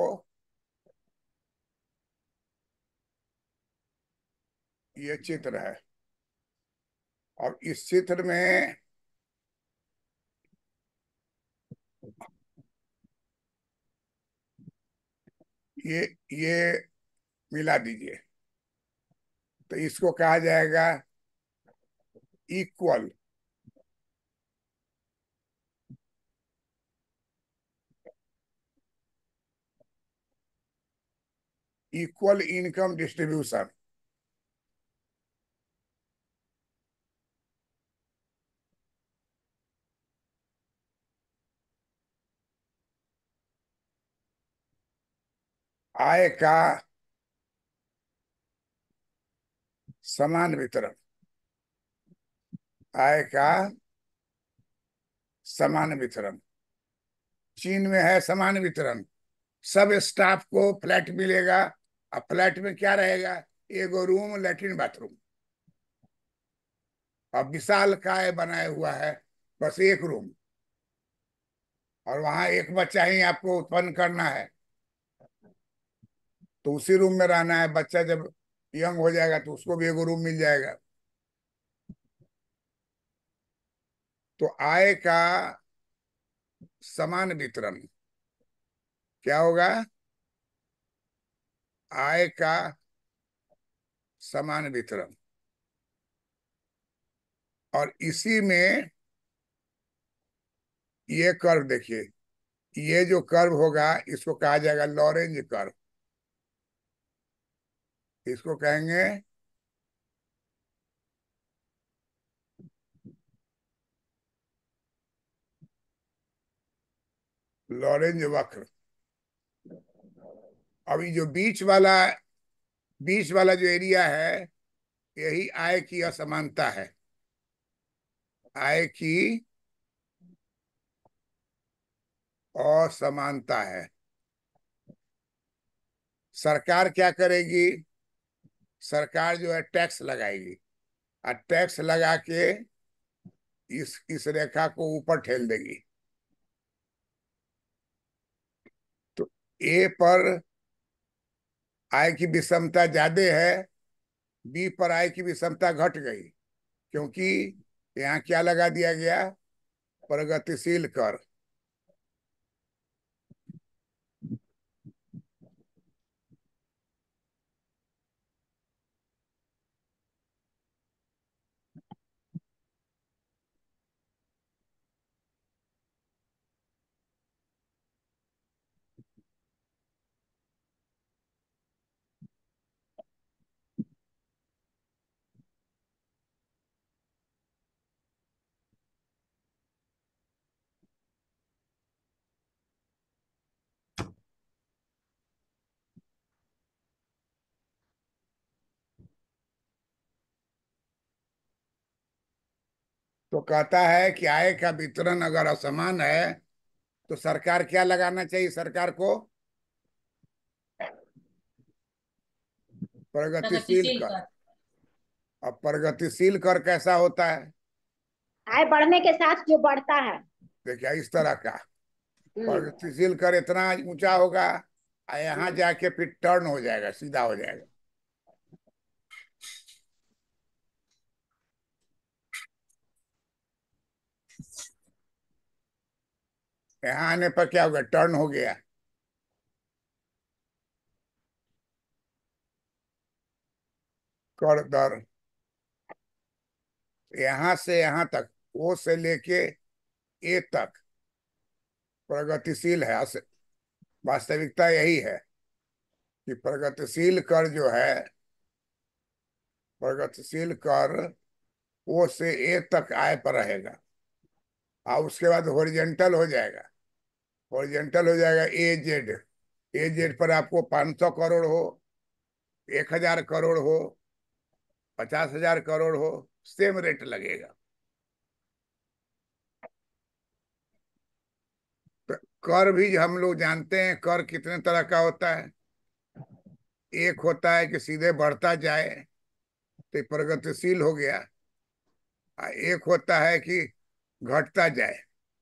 ये चित्र है और इस चित्र में ये ये मिला दीजिए, तो इसको कहा जाएगा इक्वल इक्वल इनकम डिस्ट्रीब्यूशन। आय का समान वितरण, आय का समान वितरण। चीन में है समान वितरण, सब स्टाफ को फ्लैट मिलेगा, अब फ्लैट में क्या रहेगा, एगो रूम लैट्रिन बाथरूम, अब विशाल काय बनाया हुआ है, बस एक रूम, और वहां एक बच्चा ही आपको उत्पन्न करना है, तो उसी रूम में रहना है। बच्चा जब यंग हो जाएगा तो उसको भी एगो रूम मिल जाएगा। तो आय का समान वितरण क्या होगा, आय का समान वितरण, और इसी में ये कर्व देखिए, ये जो कर्व होगा इसको कहा जाएगा लॉरेंज कर्व, इसको कहेंगे लॉरेंज वक्र। अभी जो बीच वाला बीच वाला जो एरिया है, यही आय की असमानता है, आय की असमानता है। सरकार क्या करेगी, सरकार जो है टैक्स लगाएगी, और टैक्स लगा के इस इस रेखा को ऊपर ठेल देगी। तो ए पर आय की विषमता ज्यादा है, बी पर आय की विषमता घट गई, क्योंकि यहाँ क्या लगा दिया गया, प्रगतिशील कर। तो कहता है कि आय का वितरण अगर असमान है तो सरकार क्या लगाना चाहिए, सरकार को प्रगतिशील प्रगतिशील कर। कर। अब प्रगतिशील कर कैसा होता है, आय बढ़ने के साथ जो बढ़ता है। देखिए इस तरह का हम्म प्रगतिशील कर इतना ऊंचा होगा, और यहाँ हम्म। जाके फिर टर्न हो जाएगा, सीधा हो जाएगा। यहाँ आने पर क्या होगा, टर्न हो गया। कर दर यहाँ से यहाँ तक, ओ से लेके ए तक प्रगतिशील है। अस- वास्तविकता यही है कि प्रगतिशील कर जो है, प्रगतिशील कर ओ से ए तक आय पर रहेगा, और उसके बाद हॉरिजेंटल हो जाएगा, हॉरिजेंटल हो जाएगा ए जेड, ए जेड पर आपको पाँच सौ करोड़ हो एक हजार करोड़ हो, पचास हजार करोड़ हो, सेम रेट लगेगा। तो कर भी हम लोग जानते हैं, कर कितने तरह का होता है। एक होता है कि सीधे बढ़ता जाए तो प्रगतिशील हो गया, और एक होता है कि घटता जाए,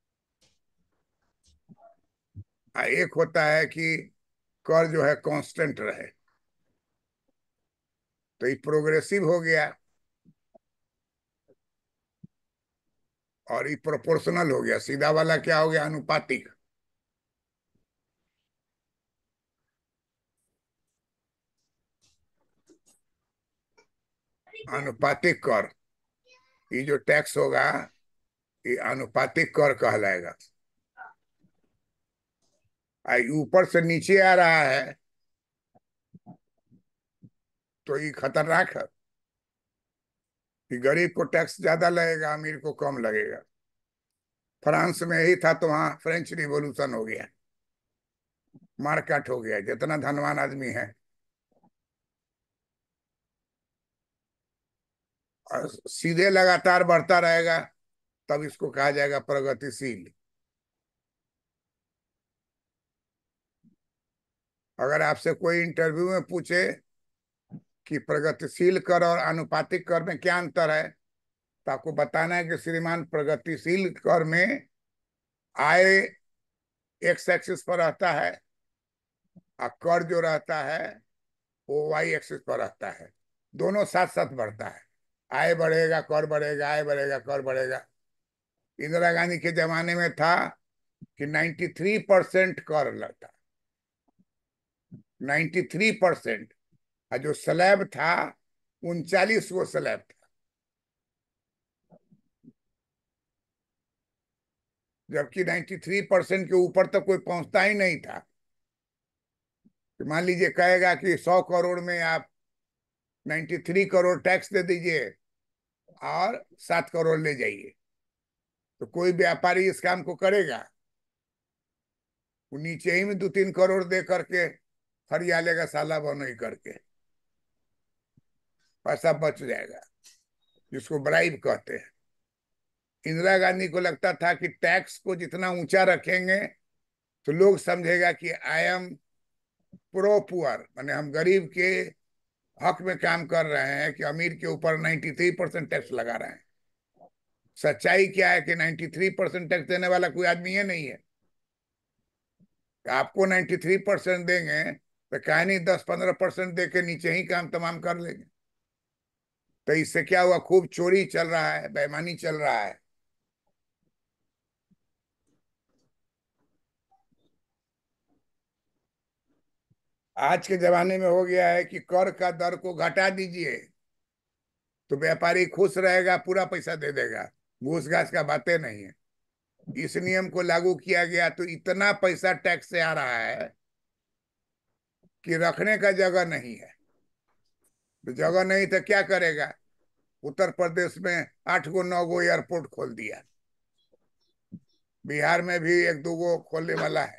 और एक होता है कि कर जो है कांस्टेंट रहे। तो ये प्रोग्रेसिव हो गया और ये प्रोपोर्शनल हो गया। सीधा वाला क्या हो गया? अनुपातिक। अनुपातिक कर, ये जो टैक्स होगा ये अनुपातिक कर कहलाएगा। आ ऊपर से नीचे आ रहा है तो ये खतरनाक है कि गरीब को टैक्स ज्यादा लगेगा, अमीर को कम लगेगा। फ्रांस में यही था तो वहां फ्रेंच रिवॉल्यूशन हो गया, मारकाट हो गया। जितना धनवान आदमी है, और सीधे लगातार बढ़ता रहेगा, तब इसको कहा जाएगा प्रगतिशील। अगर आपसे कोई इंटरव्यू में पूछे कि प्रगतिशील कर और आनुपातिक कर में क्या अंतर है, तो आपको बताना है कि श्रीमान, प्रगतिशील कर में आय एक्स एक्सिस पर रहता है, और कर जो रहता है वो वाई एक्सिस पर रहता है। दोनों साथ साथ बढ़ता है। आय बढ़ेगा, कर बढ़ेगा, आय बढ़ेगा, कर बढ़ेगा। इंदिरा गांधी के जमाने में था कि तिरानवे परसेंट कर लगता, तिरानवे परसेंट। और जो स्लैब था उनचालीस वो स्लैब था। जबकि तिरानवे परसेंट के ऊपर तक कोई पहुंचता ही नहीं था। तो मान लीजिए कहेगा कि सौ करोड़ में आप तिरानवे करोड़ टैक्स दे दीजिए और सात करोड़ ले जाइए, तो कोई व्यापारी इस काम को करेगा? वो नीचे ही में दो तीन करोड़ दे करके फरिया लेगा, साला बनोई करके पैसा बच जाएगा, जिसको ब्राइब कहते हैं। इंदिरा गांधी को लगता था कि टैक्स को जितना ऊंचा रखेंगे तो लोग समझेगा कि आई एम प्रो पुअर, माने हम गरीब के हक में काम कर रहे हैं, कि अमीर के ऊपर तिरानवे परसेंट टैक्स लगा रहे हैं। सच्चाई क्या है कि तिरानवे परसेंट टैक्स देने वाला कोई आदमी है नहीं है। आपको तिरानवे परसेंट देंगे तो कहानी दस पंद्रह परसेंट दे के नीचे ही काम तमाम कर लेंगे। तो इससे क्या हुआ? खूब चोरी चल रहा है, बेईमानी चल रहा है। आज के जमाने में हो गया है कि कर का दर को घटा दीजिए तो व्यापारी खुश रहेगा, पूरा पैसा दे देगा। घूस घास का बातें नहीं है। इस नियम को लागू किया गया तो इतना पैसा टैक्स से आ रहा है कि रखने का जगह नहीं है। तो जगह नहीं तो क्या करेगा? उत्तर प्रदेश में आठ गो नौ गो एयरपोर्ट खोल दिया, बिहार में भी एक दो गो खोलने वाला है।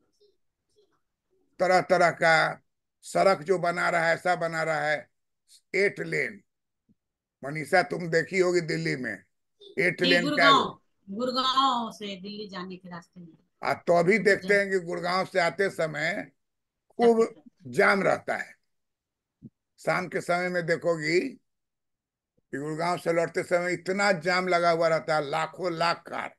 तरह तरह का सड़क जो बना रहा है, ऐसा बना रहा है एट लेन। मनीषा, तुम देखी होगी दिल्ली में एट जी, लेन का। गुड़गांव गुड़गांव से दिल्ली जाने के रास्ते में। आज तो अभी देखते जय हैं कि गुड़गांव से आते समय खूब ट्रैफिक। जाम रहता है। शाम के समय में देखोगी कि गुड़गांव से लौटते समय इतना जाम लगा हुआ रहता है, लाखों लाख कार।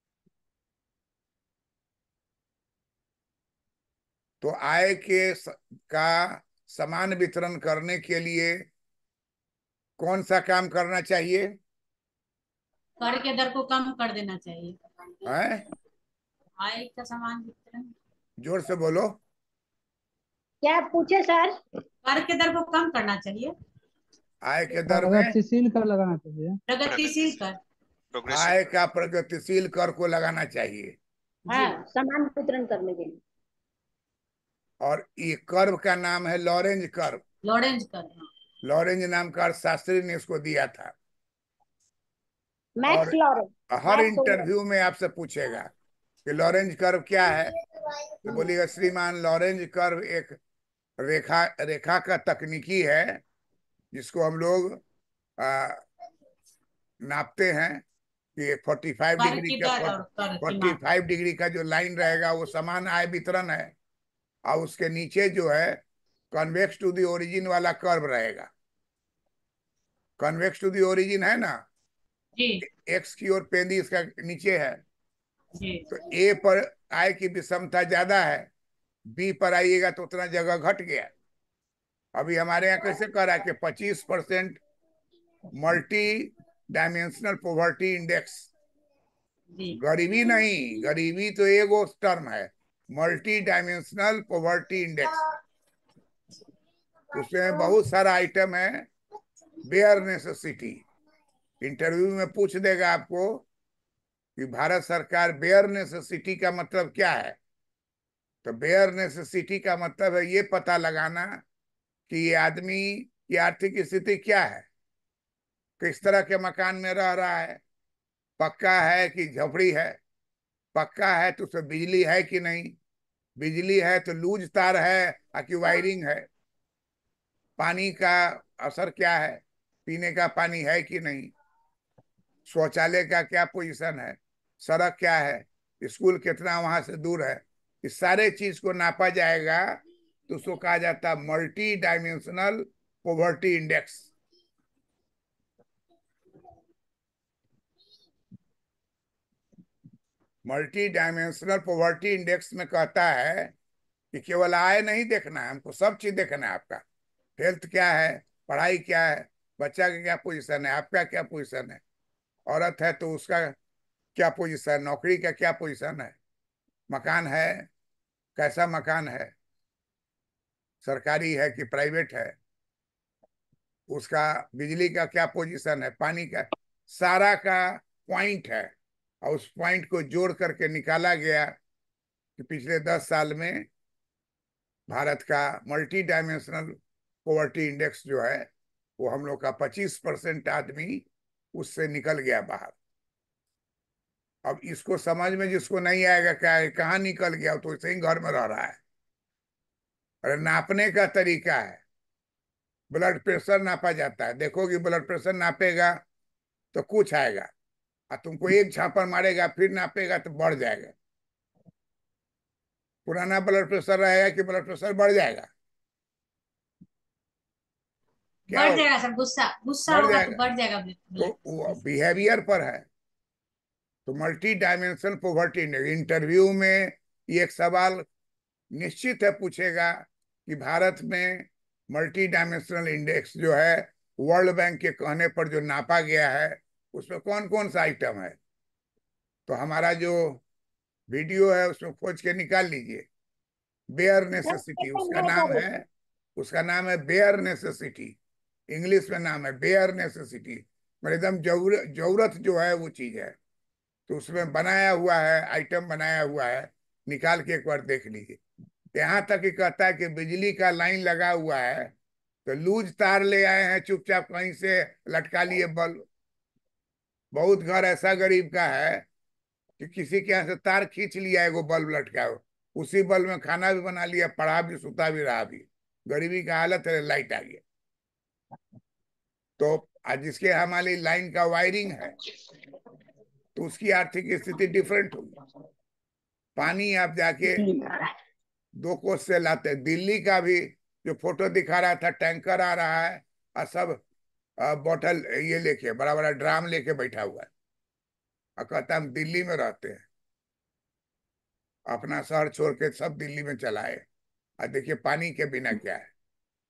तो आय के स, का समान वितरण करने के लिए कौन सा काम करना चाहिए? कर के दर को कम कर देना चाहिए। है? आय का समान वितरण। जोर से बोलो। क्या पूछे सर? कर के दर को कम करना चाहिए। आय के दर में प्रगतिशील कर लगाना चाहिए। प्रगतिशील कर। प्रोग्रेसिव आय का प्रगतिशील कर को लगाना चाहिए। जी। हाँ, समान वितरण करने के लिए। और ये कर्व का नाम है लॉरेंज कर्व। लॉरेंज कर। हाँ। लॉरेंज नाम का अर्थशास्त्री ने इसको दिया था। मैक्स और लॉरेंज। हर मैक्स लॉरेंज। इंटरव्यू में आपसे पूछेगा कि लॉरेंज कर्व क्या है, तो बोलिएगा श्रीमान, लॉरेंज कर्व एक रेखा रेखा का तकनीकी है जिसको हम लोग आ, नापते हैं कि फोर्टी फाइव कर डिग्री की का दर और कर की फोर्टी माप। फाइव डिग्री का जो लाइन रहेगा वो समान आय वितरण है, और उसके नीचे जो है कन्वेक्स टू द ओरिजिन वाला कर्व रहेगा। कन्वेक्स टू द ओरिजिन है ना, जी एक्स की ओर पेंदी इसका नीचे है, जी तो ए पर आय की विषमता ज्यादा है, बी पर आइएगा तो उतना जगह घट गया। अभी हमारे यहाँ कैसे कह रहा है कि पच्चीस percent multi dimensional poverty index. जी गरीबी नहीं, गरीबी तो एगो टर्म है, मल्टी डायमेंशनल पॉवर्टी इंडेक्स। उसमें बहुत सारा आइटम है। बेयर नेसेसिटी, इंटरव्यू में पूछ देगा आपको कि भारत सरकार बेयर नेसेसिटी का मतलब क्या है। तो बेयर नेसेसिटी का मतलब है ये पता लगाना कि ये आदमी की आर्थिक स्थिति क्या है, किस तरह के मकान में रह रहा है, पक्का है कि झोपड़ी है, पक्का है तो उसमें बिजली है कि नहीं, बिजली है तो लूज तार है या कि वायरिंग है, पानी का असर क्या है, पीने का पानी है कि नहीं, शौचालय का क्या पोजीशन है, सड़क क्या है, स्कूल कितना वहां से दूर है। इस सारे चीज को नापा जाएगा तो उसको कहा जाता है multi dimensional poverty index. Multi dimensional poverty index में कहता है कि केवल आय नहीं देखना है, हमको सब चीज देखना है। आपका हेल्थ क्या है, पढ़ाई क्या है, बच्चा का क्या पोजीशन है, आपका क्या पोजीशन है, औरत है तो उसका क्या पोजीशन, नौकरी का क्या पोजीशन है, मकान है कैसा मकान है, सरकारी है कि प्राइवेट है, उसका बिजली का क्या पोजीशन है, पानी का, सारा का पॉइंट है। और उस पॉइंट को जोड़ करके निकाला गया कि पिछले दस साल में भारत का मल्टी डायमेंशनल पॉवर्टी इंडेक्स जो है वो हम लोग का पच्चीस परसेंट आदमी उससे निकल गया बाहर। अब इसको समझ में जिसको नहीं आएगा क्या है, कहाँ निकल गया, तो ऐसे ही घर में रह रहा है। अरे नापने का तरीका है, ब्लड प्रेशर नापा जाता है, देखोगे ब्लड प्रेशर नापेगा तो कुछ आएगा, और तुमको एक झापड़ मारेगा फिर नापेगा तो बढ़ जाएगा। पुराना ब्लड प्रेशर रहेगा कि ब्लड प्रेशर बढ़ जाएगा, क्या बढ़ हो, जाएगा सर, गुस्सा गुस्सा बढ़ होगा तो जाएगा। बढ़ जाएगा तो ब्लड वो प्रेशर। बिहेवियर पर है। तो मल्टी डायमेंशनल पॉवर्टी इंटरव्यू में ये एक सवाल निश्चित है पूछेगा कि भारत में मल्टी डायमेंशनल इंडेक्स जो है वर्ल्ड बैंक के कहने पर जो नापा गया है उसमें कौन कौन सा आइटम है। तो हमारा जो वीडियो है उसमें खोज के निकाल लीजिए। बेयर नेसेसिटी उसका नाम है, उसका नाम है बेयर नेसेसिटी, इंग्लिश में नाम है बेयर नेसेसिटी, मतलब एकदम जरूरत जरूरत जो है वो चीज है। तो उसमें बनाया हुआ है, आइटम बनाया हुआ है, निकाल के एक बार देख लीजिए। यहाँ तक ही कहता है कि बिजली का लाइन लगा हुआ है तो लूज तार ले आए हैं चुपचाप कहीं से लटका लिए बल्ब। बहुत घर ऐसा गरीब का है कि किसी के यहाँ से तार खींच लिया, एगो बल्ब लटका हो, उसी बल्ब में खाना भी बना लिया, पढ़ा भी, सुता भी, रहा भी। गरीबी का हालत है, लाइट आ गया। तो आज जिसके हमारी लाइन का वायरिंग है तो उसकी आर्थिक स्थिति डिफरेंट होगी। पानी आप जाके दो कोस से लाते हैं। दिल्ली का भी जो फोटो दिखा रहा था, टैंकर आ रहा है और सब बोतल ये लेके, बड़ा बड़ा ड्राम लेके बैठा हुआ है और कहता हम दिल्ली में रहते हैं, अपना शहर छोड़ के सब दिल्ली में चलाए। और देखिए पानी के बिना क्या है।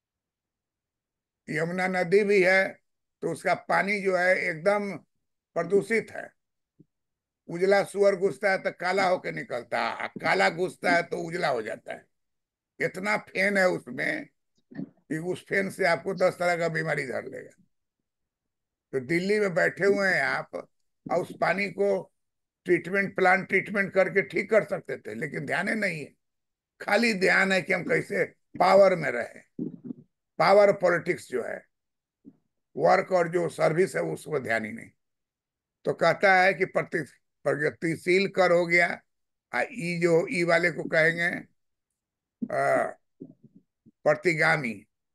यमुना नदी भी है तो उसका पानी जो है एकदम प्रदूषित है। उजला सुअर घुसता है तो काला होकर निकलता है, काला घुसता है तो उजला हो जाता है। इतना फेन है उसमें कि उस फेन से आपको दस तरह का बीमारी धर लेगा। तो दिल्ली में बैठे हुए हैं आप और उस पानी को ट्रीटमेंट प्लांट ट्रीटमेंट करके ठीक कर सकते थे, लेकिन ध्यान ही नहीं है। खाली ध्यान है कि हम कैसे पावर में रहे। पावर पॉलिटिक्स जो है, वर्क और जो सर्विस है उसको ध्यान ही नहीं। तो कहता है कि प्रति प्रगतिशील कर हो गया, आ ई जो ई वाले को कहेंगे प्रतिगामी।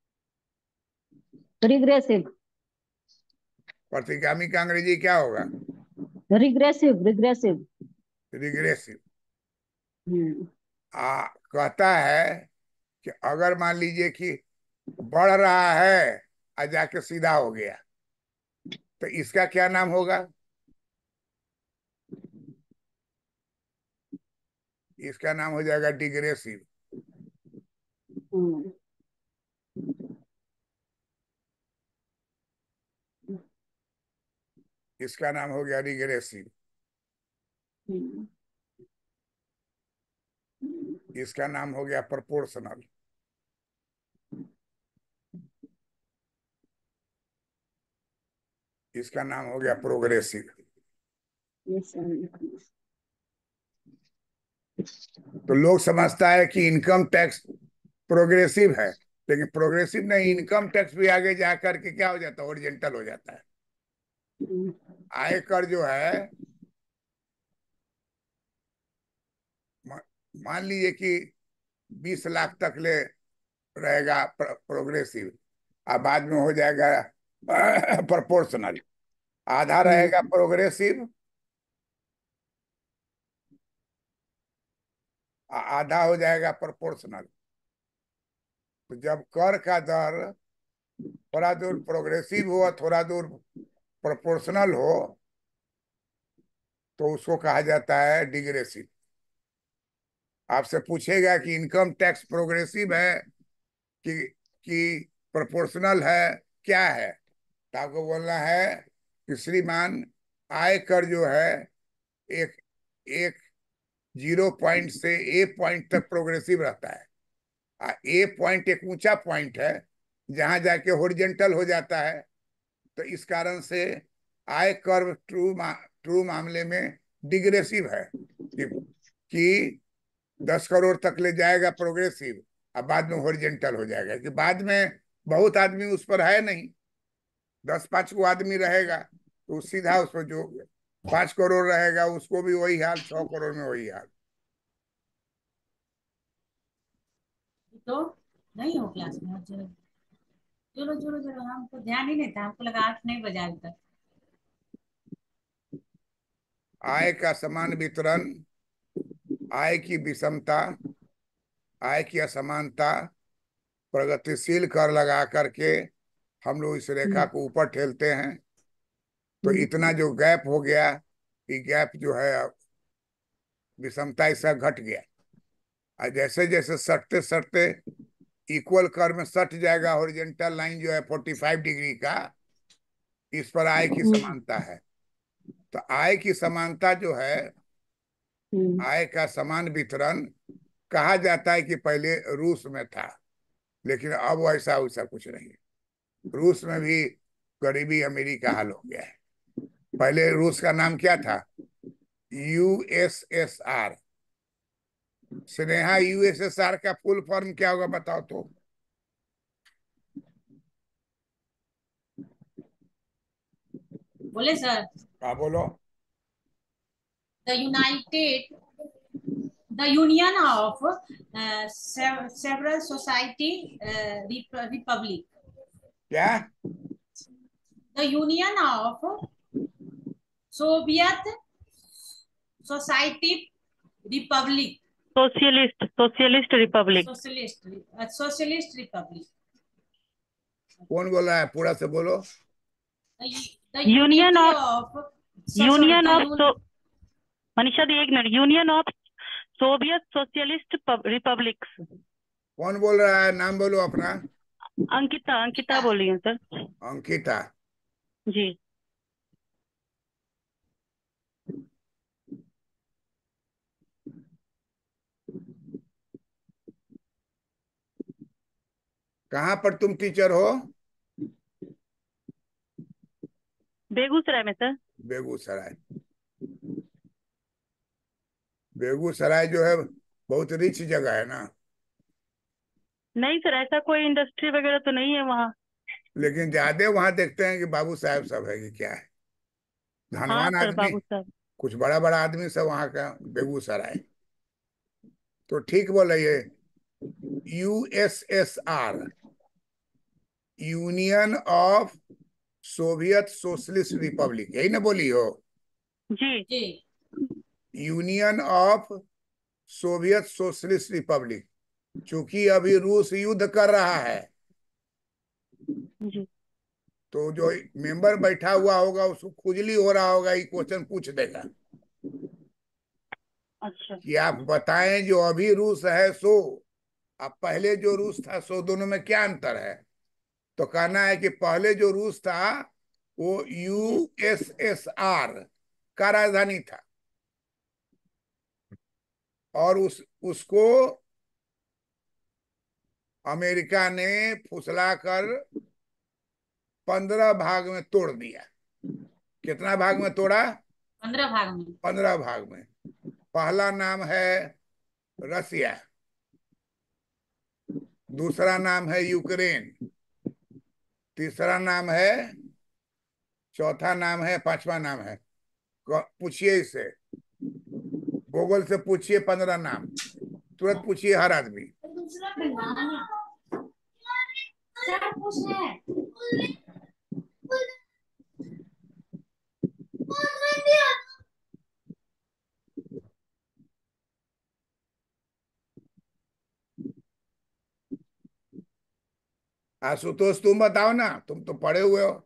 रिग्रेसिव। प्रतिगामी का अंग्रेजी क्या होगा? Regressive regressive. रिग्रेसिव। हम्म आ कहता है कि अगर मान लीजिए कि बढ़ रहा है और जाके सीधा हो गया, तो इसका क्या नाम होगा? इसका नाम हो जाएगा डिग्रेसिव। हम्म इसका नाम हो गया रिग्रेसिव। हम्म इसका नाम हो गया प्रोपोर्शनल। इसका नाम हो गया प्रोग्रेसिव। yes, um, तो लोग समझता है कि इनकम टैक्स प्रोग्रेसिव है, लेकिन प्रोग्रेसिव नहीं, इनकम टैक्स भी आगे जा करके क्या हो जाता है? ओरिजेंटल हो जाता है। हम्म, आयकर जो है, मा- मान लीजिए कि बीस लाख तक ले रहेगा प्रोग्रेसिव, और बाद में हो जाएगा प्रोपोर्शनल। आधा रहेगा हम्म, प्रोग्रेसिव, आधा हो जाएगा प्रोपोर्शनल। तो जब कर का दर थोड़ा दूर प्रोग्रेसिव हो और थोड़ा दूर प्रोपोर्शनल हो, तो उसको कहा जाता है डिग्रेसिव। आपसे पूछेगा कि इनकम टैक्स प्रोग्रेसिव है कि कि प्रोपोर्शनल है, क्या है, तो आपको बोलना है कि श्रीमान, आयकर जो है एक एक जीरो पॉइंट से ए पॉइंट तक प्रोग्रेसिव रहता है। आ ए पॉइंट एक ऊंचा पॉइंट है जहां जाके हॉरिजॉन्टल हो जाता है। तो इस कारण से आय कर्व ट्रू मा, ट्रू मामले में डिग्रेसिव है कि, कि दस करोड़ तक ले जाएगा प्रोग्रेसिव, और बाद में हॉरिजॉन्टल हो जाएगा कि बाद में बहुत आदमी उस पर है नहीं, दस पांच को आदमी रहेगा तो सीधा उस पर जो पांच करोड़ रहेगा उसको भी वही हाल, छह करोड़ में वही हाल। तो नहीं हो क्लास में और चलो चलो चलो चलो, हमको ध्यान ही नहीं था, हमको लगा आठ नहीं बजा अभी तक। आय का समान वितरण, आय की विषमता, आय की असमानता, प्रगतिशील कर लगा करके हम लोग इस रेखा हम्म, को ऊपर ठेलते हैं। तो हम्म, इतना जो गैप हो गया, ये गैप जो है विषमता इसका घट गया, और जैसे जैसे सटते सटते इक्वल कर में सट जाएगा, हॉरिजॉन्टल लाइन जो है फोर्टी फाइव डिग्री का, इस पर आय की हम्म, समानता है। तो आय की समानता जो है, हम्म, आय का समान वितरण कहा जाता है कि पहले रूस में था, लेकिन अब वैसा वैसा कुछ नहीं है। रूस में भी गरीबी अमीरी का हाल हो गया है। पहले रूस का नाम क्या था? यूएसएसआर। स्नेहा, यूएसएसआर का फुल फॉर्म क्या होगा बताओ तो? बोले सर, हाँ बोलो। The united the union of several society republic. क्या? The union of soviet society republic. Socialist socialist republic. Socialist socialist republic. कौन बोल रहा है? पूरा से बोलो। The union unity of of sorry union the of so Manisha di, एक minute. Union of soviet socialist republics. कौन बोल रहा है? नाम बोलो अपना। अंकिता अंकिता बोल रही हूँ सर। अंकिता। जी। कहाँ पर तुम टीचर हो? बेगूसराय में सर। बेगूसराय। बेगूसराय जो है बहुत रिच जगह है ना, नहीं सर, ऐसा कोई इंडस्ट्री वगैरह तो नहीं है वहाँ। लेकिन ज्यादा वहां देखते हैं कि बाबू साहब सब है कि क्या है, हाँ धनवान सर, आदमी, बाबू साहब। कुछ बड़ा बड़ा आदमी सब वहां का बेगूसराय। तो ठीक बोल रही है USSR, union of soviet socialist republic, यही ना बोली हो? जी जी union of soviet socialist republic. चूंकि अभी रूस युद्ध कर रहा है, जी तो जो मेंबर बैठा हुआ होगा उसको खुजली हो रहा होगा, ये क्वेश्चन पूछ देगा अच्छा कि आप बताएं जो अभी रूस है सो, अब पहले जो रूस था सो, दोनों में क्या अंतर है? तो कहना है कि पहले जो रूस था वो यूएसएसआर का राजधानी था, और उस उसको अमेरिका ने फुसलाकर पंद्रह भाग में तोड़ दिया। कितना भाग में तोड़ा? पंद्रह भाग में। पंद्रह भाग में। पहला नाम है रसिया, दूसरा नाम है यूक्रेन, तीसरा नाम है, चौथा नाम है, पांचवा नाम है। पूछिए इससे, गूगल से पूछिए पंद्रह नाम, तुरंत पूछिए हर आदमी। आशुतोष तुम बताओ ना, तुम तो पढ़े हुए हो।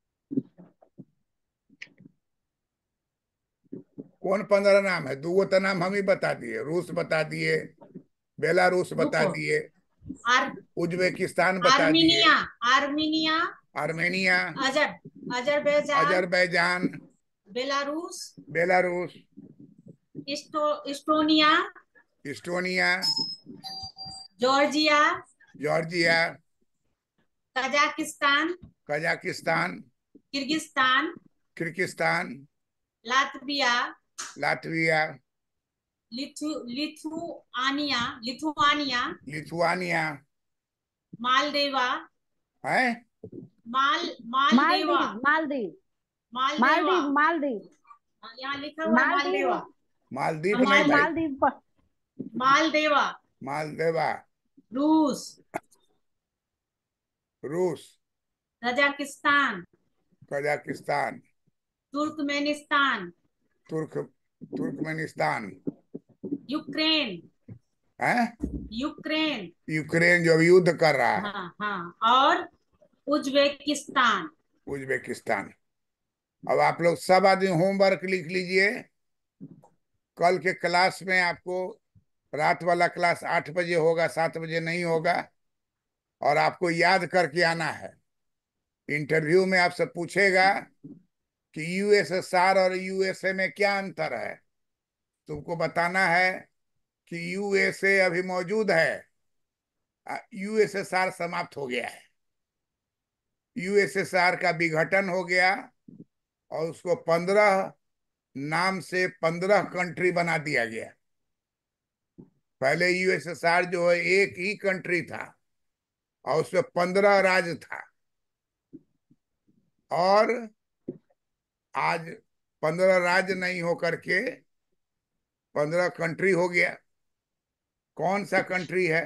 कौन पंद्रह नाम है? दो तो नाम हम ही बता दिए, रूस बता दिए, बेलारूस बता दिए, आर उज्बेकिस्तान बता दिए, आर्मीनिया आर्मीनिया आर्मेनिया, अजर अजरबैजान अजरबैजान, बेलारूस बेलारूस, इस्टो Estonia Estonia, Georgia Georgia, Kazakhstan Kazakhstan, Kyrgyzstan Kyrgyzstan, Latvia Latvia, लिथु लिथुआनिया लिथुआनिया लिथुआनिया, मालदेवा है माल मालदेवा मालदीव मालदीव मालदेवा मालदीव मालदीव यहाँ लिखा हुआ है मालदेवा मालदीव माल- नहीं भाई, मालदीव पर मालदेवा मालदेवा, रूस रूस, कजाकिस्तान कजाकिस्तान, तुर्कमेनिस्तान तुर्क तुर्कमेनिस्तान, यूक्रेन है यूक्रेन यूक्रेन जो अभी युद्ध कर रहा है, हाँ हाँ और उज्बेकिस्तान। उज्बेकिस्तान। अब आप लोग सब आदमी होमवर्क लिख लीजिए। कल के क्लास में आपको, रात वाला क्लास आठ बजे होगा, सात बजे नहीं होगा, और आपको याद करके आना है। इंटरव्यू में आपसे पूछेगा कि यूएसएसआर और यूएसए में क्या अंतर है। तुमको बताना है कि यूएसए अभी मौजूद है, यूएसएसआर समाप्त हो गया है। यूएसएसआर का विघटन हो गया और उसको पंद्रह नाम से पंद्रह कंट्री बना दिया गया। पहले यूएसएसआर जो है एक ही कंट्री था और उसमें पंद्रह राज्य था, और आज पंद्रह राज्य नहीं हो करके पंद्रह कंट्री हो गया। कौन सा कंट्री है?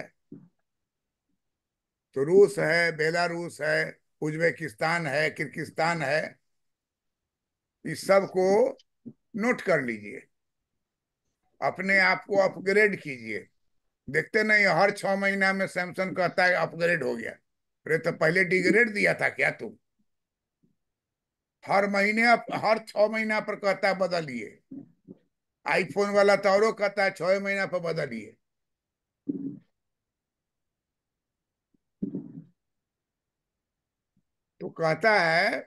तो रूस है, बेलारूस है, उज्बेकिस्तान है, किर्गिस्तान है। इस सब को नोट कर लीजिए, अपने आप को अपग्रेड कीजिए। देखते नहीं हर छह महीना में सैमसंग कहता है अपग्रेड हो गया। अरे तो पहले डिग्रेड दिया था क्या तुम? हर महीने, हर छह महीना पर कहता है बदलिए। आईफोन वाला तो औरों कहता है छह महीना पर बदलिए। तो कहता है,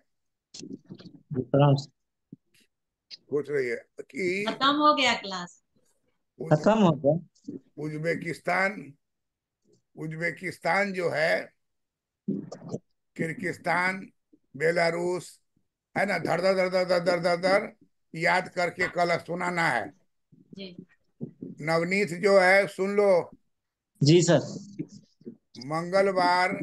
पूछ रही है कि खत्म हो गया क्लास, खत्म हो गया। उज्बेकिस्तान, उज्बेकिस्तान जो है, किर्गिस्तान, बेलारूस है ना, धर धर धर धर धर धर धर धर याद करके कल सुनाना है। जी नवनीत जो है सुन लो, जी सर। मंगलवार,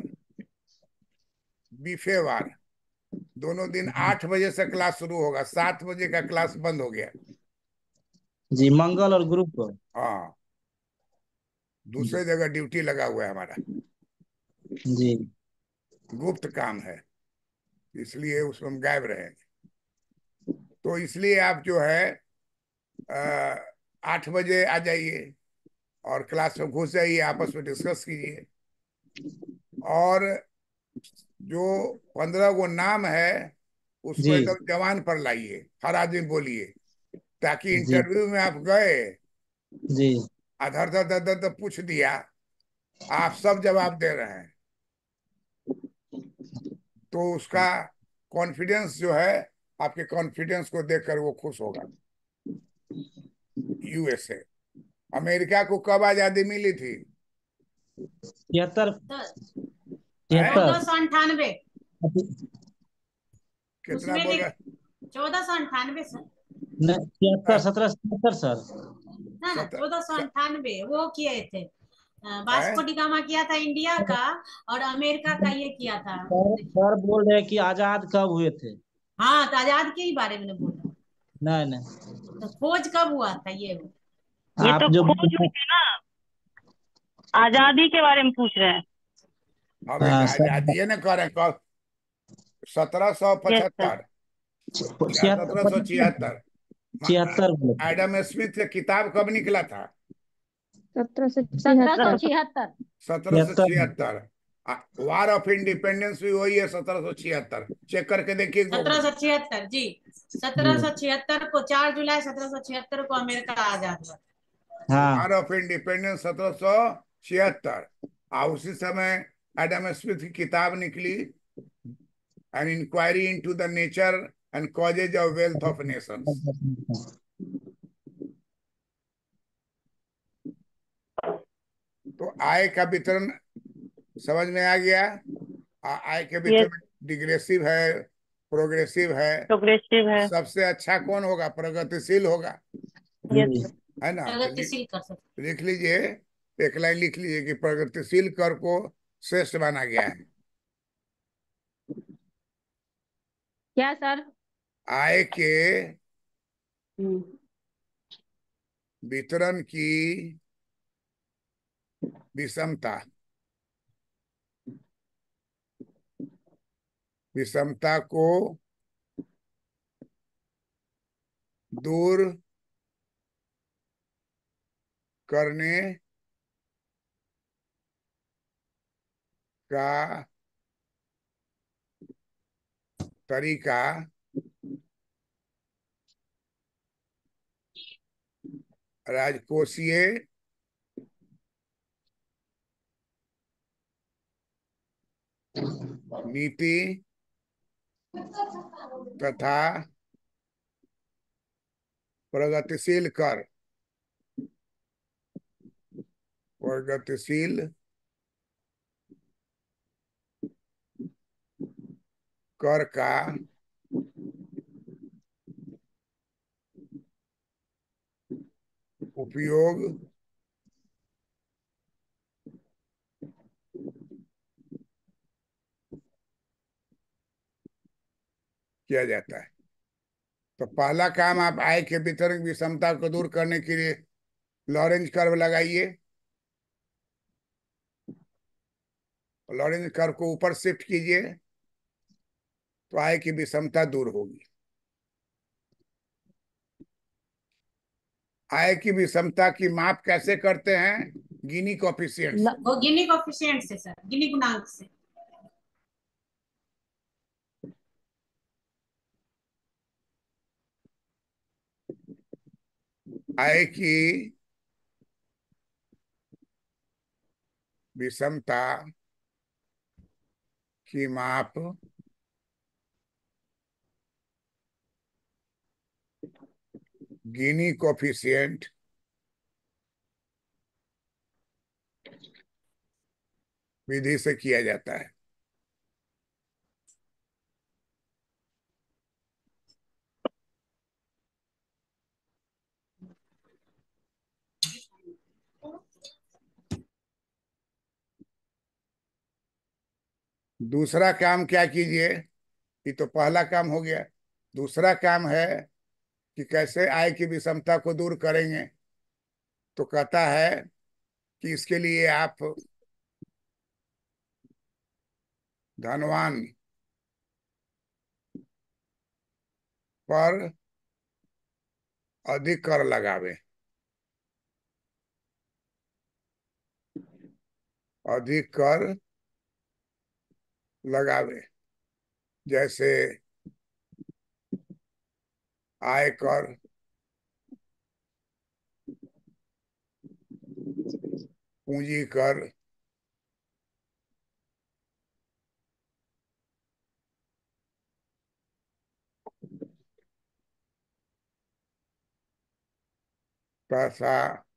बीफेवार, दोनों दिन आठ बजे से क्लास शुरू होगा, सात बजे का क्लास बंद हो गया। जी मंगल और गुरु को। हाँ, दूसरे जगह ड्यूटी लगा हुआ है हमारा, जी गुप्त काम है, इसलिए उसमें हम गायब रहेंगे। तो इसलिए आप जो है आ, आठ बजे आ जाइए और क्लास में घुस जाइए, आपस में डिस्कस कीजिए, और जो पंद्रह गो नाम है उसको जी एकदम जवान पर लाइए, हर आदमी बोलिए, ताकि जी इंटरव्यू में आप गए, जी अधर धर धर धर पूछ दिया, आप सब जवाब दे रहे हैं, तो उसका कॉन्फिडेंस जो है, आपके कॉन्फिडेंस को देखकर वो खुश होगा। यूएसए, अमेरिका को कब आजादी मिली थी? छिहत्तर है? चौदह छिहत्तर सौ अंठानवे कितना उसमें बोल लिख रहे? चौदह सौ अंठानवे सर। नहीं छिहत्तर सत्रह सौ छिहत्तर सर। ना ना सत, चौदह सौ स, अंठानवे वो किए थे। अ, है? वास्को डी गामा किया था इंडिया का, और अमेरिका का ये किया था। सर सर बोल रहे हैं कि आजाद कब हुए थे। हाँ, तो आजाद के ही बारे में बोला। नहीं नहीं, तो खोज कब हुआ था ये? ये आप तो जो खोज हुई थी ना, आजादी के बारे में पूछ रहे हैं। अब हाँ सर, आजादी न करें कब? सत्रह सौ यस सर। पचहत्तर या छिहत्तर सत्रह सौ पचहत्तर छिहत्तर छिहत्तर बोले थे। एडम स्मिथ का किताब कब निकला था? सत्रह सौ सत्रह सौ छिहत्तर। छिहत्तर सत्रह सौ छिहत्तर छिहत्तर वार ऑफ इंडिपेंडेंस भी वही है, सत्रह सौ छिहत्तर। चेक करके देखिए सत्रह गूगल। सौ छिहत्तर जी। सत्रह सौ जी छिहत्तर को चार जुलाई सत्रह सौ छिहत्तर को अमेरिका आजाद हुआ। वार हाँ ऑफ इंडिपेंडेंस सत्रह सौ छिहत्तर। और उसी समय एडम स्मिथ की किताब निकली, an inquiry into the nature and causes of wealth of nations. तो आय का वितरण समझ में आ गया। आ- आय के यस, वितरण डिग्रेसिव है, प्रोग्रेसिव है। प्रोग्रेसिव है। सबसे अच्छा कौन होगा? प्रगतिशील होगा, यस जी सर। है ना? तो लि, प्रगतिशील कर सकते। लिख लीजिए, एक लाइन लिख लीजिए कि प्रगतिशील कर को श्रेष्ठ माना गया है। क्या सर? आय के हम्म, वितरण की विषमता विषमता को दूर करने का तरीका राजकोषीय नीति तथा प्रगतिशील कर प्रगतिशील कर का उपयोग किया जाता है। तो पहला काम, आप आय के वितरण की विषमता को दूर करने के लिए लॉरेंज कर्व लगाइए। लॉरेंज कर्व को ऊपर शिफ्ट कीजिए, तो आय की विषमता दूर होगी। आय की विषमता की माप कैसे करते हैं? गिनी कोफिशिएंट से। वो गिनी कोफिशिएंट से सर, गिनी गुणांक से। आय की विषमता की माप गिनी कोफिशिएंट विधि से किया जाता है। दूसरा काम क्या कीजिए? ये तो पहला काम हो गया। दूसरा काम है कि कैसे आय की विषमता को दूर करेंगे। तो कहता है कि इसके लिए आप धनवान पर अधिक कर लगावे, अधिक कर लगावे, जैसे आयकर, पूंजी कर, पैसा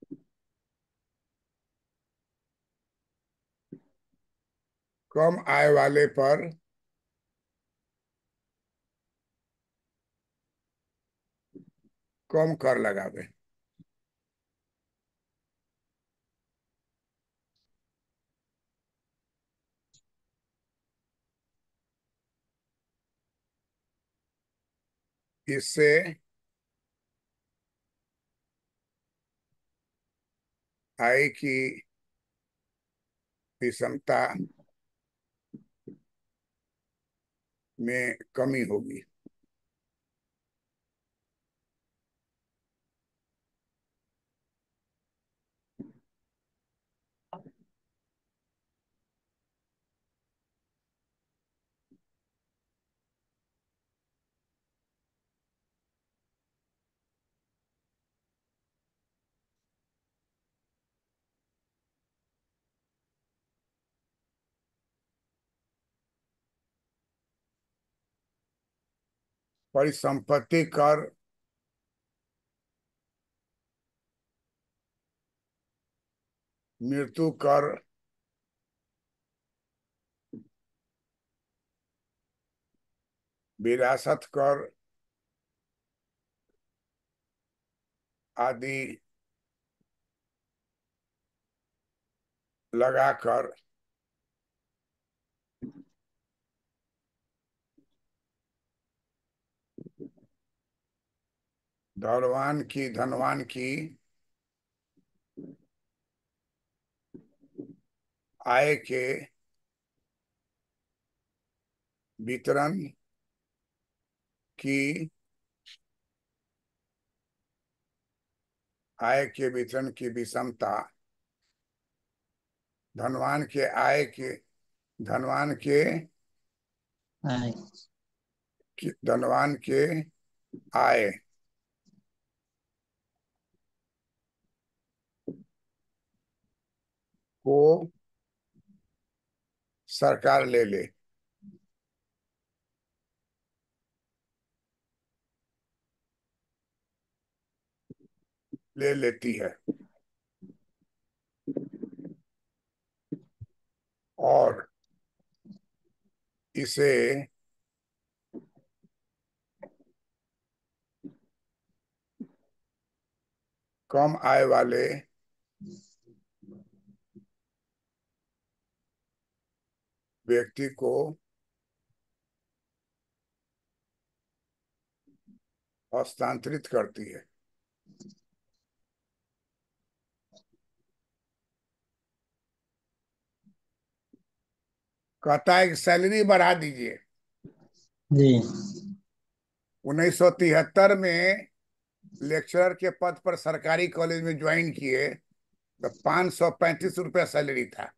कम आय वाले पर कम कर लगावे। इससे आय की विषमता में कमी होगी। परिसंपत्ति कर, मृत्यु कर, विरासत कर आदि लगाकर धनवान की धनवान की आय के वितरण की आय के वितरण की विषमता धनवान के आय के धनवान के आय कि- धनवान के आय को सरकार ले ले ले लेती है और इसे कम आय वाले व्यक्ति को हस्तांतरित करती है। कहता है कि सैलरी बढ़ा दीजिए। जी उन्नीस सौ तिहत्तर में लेक्चरर के पद पर सरकारी कॉलेज में ज्वाइन किए तो पाँच सौ पैंतीस रुपया सैलरी था।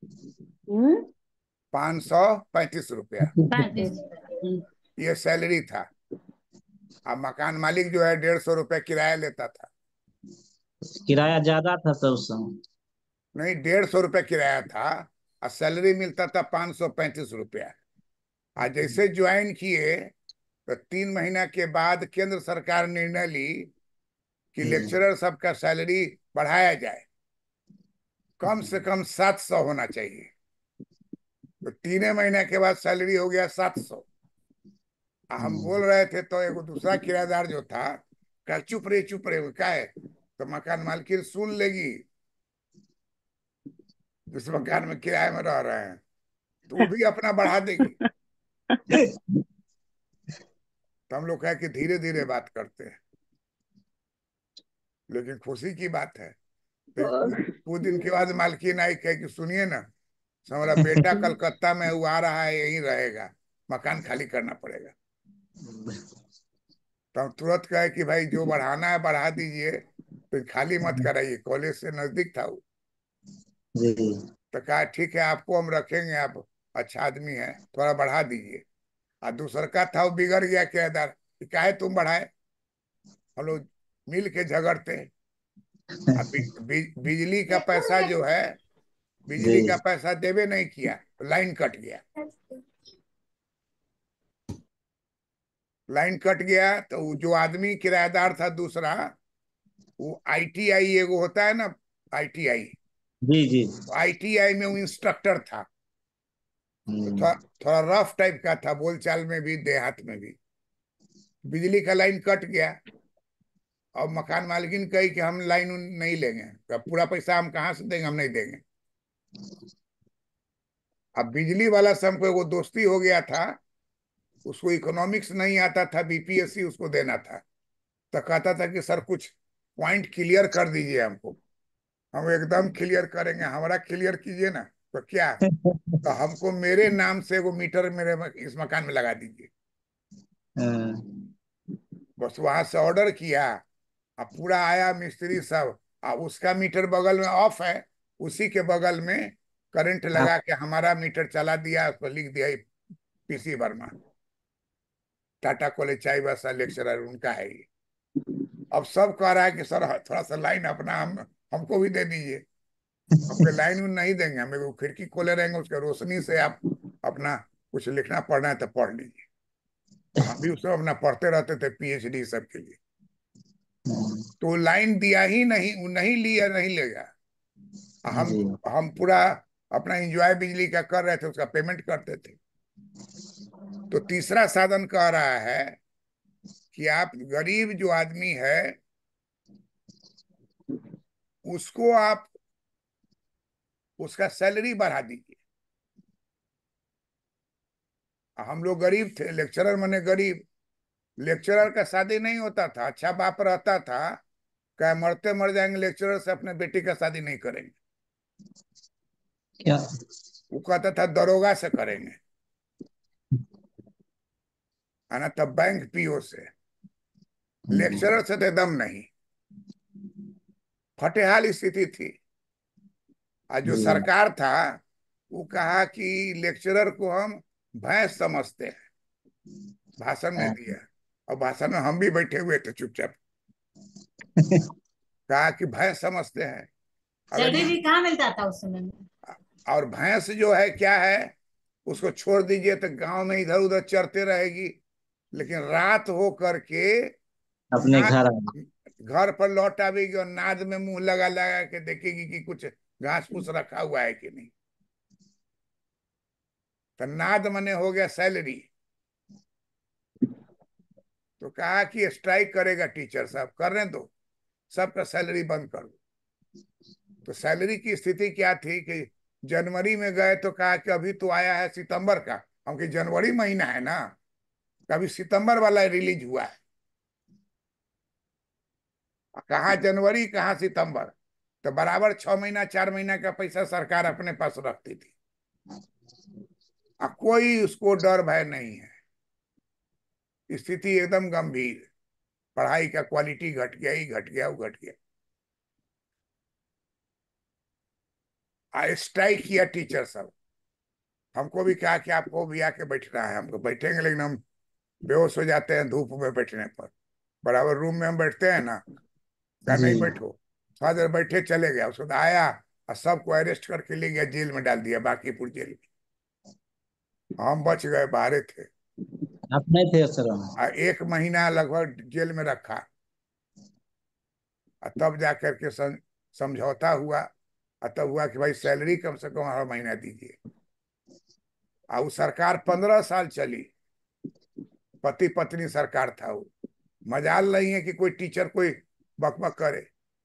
पाँच सौ पैंतीस रुपया ये सैलरी था। अब मकान मालिक जो है डेढ़ सौ रुपया किराया लेता था। किराया ज्यादा था तब उस समय। नहीं, डेढ़ सौ रुपया किराया था और सैलरी मिलता था पाँच सौ पैंतीस रुपया। आज जैसे ज्वाइन किए तो तीन महीना के बाद केंद्र सरकार निर्णय ली कि लेक्चरर सबका सैलरी बढ़ाया जाए, कम से कम सात सौ होना चाहिए। तो तीन महीने के बाद सैलरी हो गया सात सौ। हम बोल रहे थे तो एक दूसरा किराएदार जो था कहा चुप रहे चुप रहे क्या है, तो मकान मालकिन सुन लेगी जिस मकान में किराए में रह रहे हैं तो वो भी अपना बढ़ा देगी। तो हम लोग कहे कि धीरे धीरे बात करते हैं, लेकिन खुशी की बात है तो कुछ दिन के बाद मालकिन आई, कहे कि सुनिए ना, हमारा बेटा कलकत्ता में वो आ रहा है, यहीं रहेगा, मकान खाली करना पड़ेगा। तो हम तुरंत कहे कि भाई जो बढ़ाना है बढ़ा दीजिए, तो खाली मत कराइए, कॉलेज से नजदीक था वो। जी तो कहा ठीक है, आपको हम रखेंगे, आप अच्छा आदमी है, थोड़ा बढ़ा दीजिए। और दूसर का था वो बिगड़ गया किराएदार, कि काहे तुम बढ़ाए, हम लोग मिल के झगड़ते हैं। अब बि, बि, बिजली का पैसा जो है, बिजली का जी पैसा देवे नहीं किया तो लाइन कट गया। लाइन कट गया तो वो जो आदमी किराएदार था दूसरा, वो आईटीआई एगो होता है ना, आईटीआई, जी जी आईटीआई में वो इंस्ट्रक्टर था। तो हम्म, थोड़ा थोड़ा रफ टाइप का था, बोलचाल में भी देहात में भी। बिजली का लाइन कट गया, और मकान मालकिन कही कि हम लाइन नहीं लेंगे, तो पूरा पैसा हम कहाँ से देंगे, हम नहीं देंगे। अब बिजली वाला से हमको वो दोस्ती हो गया था, उसको इकोनॉमिक्स नहीं आता था, बीपीएससी उसको देना था। तो कहता था कि सर कुछ पॉइंट क्लियर कर दीजिए हमको। हम एकदम क्लियर करेंगे, हमारा क्लियर कीजिए ना। तो क्या, तो हमको मेरे नाम से वो मीटर मेरे इस मकान में लगा दीजिए। हाँ, बस वहां से ऑर्डर किया, अब पूरा आया मिस्त्री सब। अब उसका मीटर बगल में ऑफ है, उसी के बगल में करंट आप लगा के हमारा मीटर चला दिया, उसको लिख दिया पीसी वर्मा, टाटा कॉलेज चाई बासा लेक्चरर उनका है ये। अब सब कह रहा है कि सर थोड़ा सा लाइन अपना हम हमको भी दे दीजिए। हमको लाइन उन नहीं देंगे, हमें वो खिड़की खोले रहेंगे, उसके रोशनी से आप अपना कुछ लिखना पढ़ना है तो पढ़ लीजिए। तो हम भी उसमें अपना पढ़ते रहते थे, पीएचडी सब के लिए। तो लाइन दिया ही नहीं, वो नहीं लिया, नहीं लेगा। हम जी हम पूरा अपना एंजॉय बिजली का कर रहे थे, उसका पेमेंट करते थे। तो तीसरा साधन कह रहा है कि आप गरीब जो आदमी है उसको आप उसका सैलरी बढ़ा दीजिए। हम लोग गरीब थे, लेक्चरर मने गरीब। लेक्चरर का शादी नहीं होता था, अच्छा बाप रहता था, क्या मरते मर जाएंगे, लेक्चरर से अपने बेटी का शादी नहीं करेंगे। क्या वो कहता था दरोगा से करेंगे, है ना, तब बैंक पीओ से, हम्म, लेक्चरर से तो एकदम नहीं। फटेहाल स्थिति थी। और जो जी सरकार था वो कहा कि लेक्चरर को हम भैंस समझते हैं, भाषण में हाँ, दिया। और भाषण में हम भी बैठे हुए थे चुपचाप। कहा कि भैंस समझते हैं। अगर सैलरी ये, भी कहाँ मिलता था उस समय में। और भैंस जो है क्या है, उसको छोड़ दीजिए तो गांव में इधर उधर चरते रहेगी, लेकिन रात हो करके अपने नाद, घर आ घर पर लौट आवेगी और नाद में मुंह लगा लगा के देखेगी कि कुछ घास फूस रखा हुआ है कि नहीं। तो नाद मने हो गया सैलरी। तो कहा कि स्ट्राइक करेगा टीचर साहब, करने दो, सबका सैलरी बंद कर दो। तो सैलरी की स्थिति क्या थी कि जनवरी में गए तो कहा कि अभी तो आया है सितंबर का। हम कि जनवरी महीना है ना, कभी सितंबर वाला रिलीज हुआ है, कहाँ जनवरी कहाँ सितंबर। तो बराबर छह महीना चार महीना का पैसा सरकार अपने पास रखती थी, और कोई उसको डर भय नहीं है। स्थिति एकदम गंभीर, पढ़ाई का क्वालिटी घट गया ही घट गया, वो घट गया। आ स्ट्राइक किया टीचर सब। हमको भी कहा कि आपको भी आके बैठना है, हमको बैठेंगे, लेकिन हम बेहोश हो जाते हैं धूप में बैठने पर। बराबर रूम में हम बैठते हैं ना, क्या जी नहीं बैठो, थोड़ा देर बैठे चले गया, उसके बाद आया और सबको अरेस्ट करके ले गया, जेल में डाल दिया, बांकीपुर जेल में। हम बच गए, बाहर थे। आप नहीं थे उस समय और एक महीना लगभग जेल में रखा, और तब जाकर के सम, समझौता हुआ। और तब हुआ कि भाई सैलरी कम से कम हर महीना दीजिए। और वो सरकार पंद्रह साल चली, पति पत्नी सरकार था वो। मजाल नहीं है कि कोई टीचर कोई बकबक करे।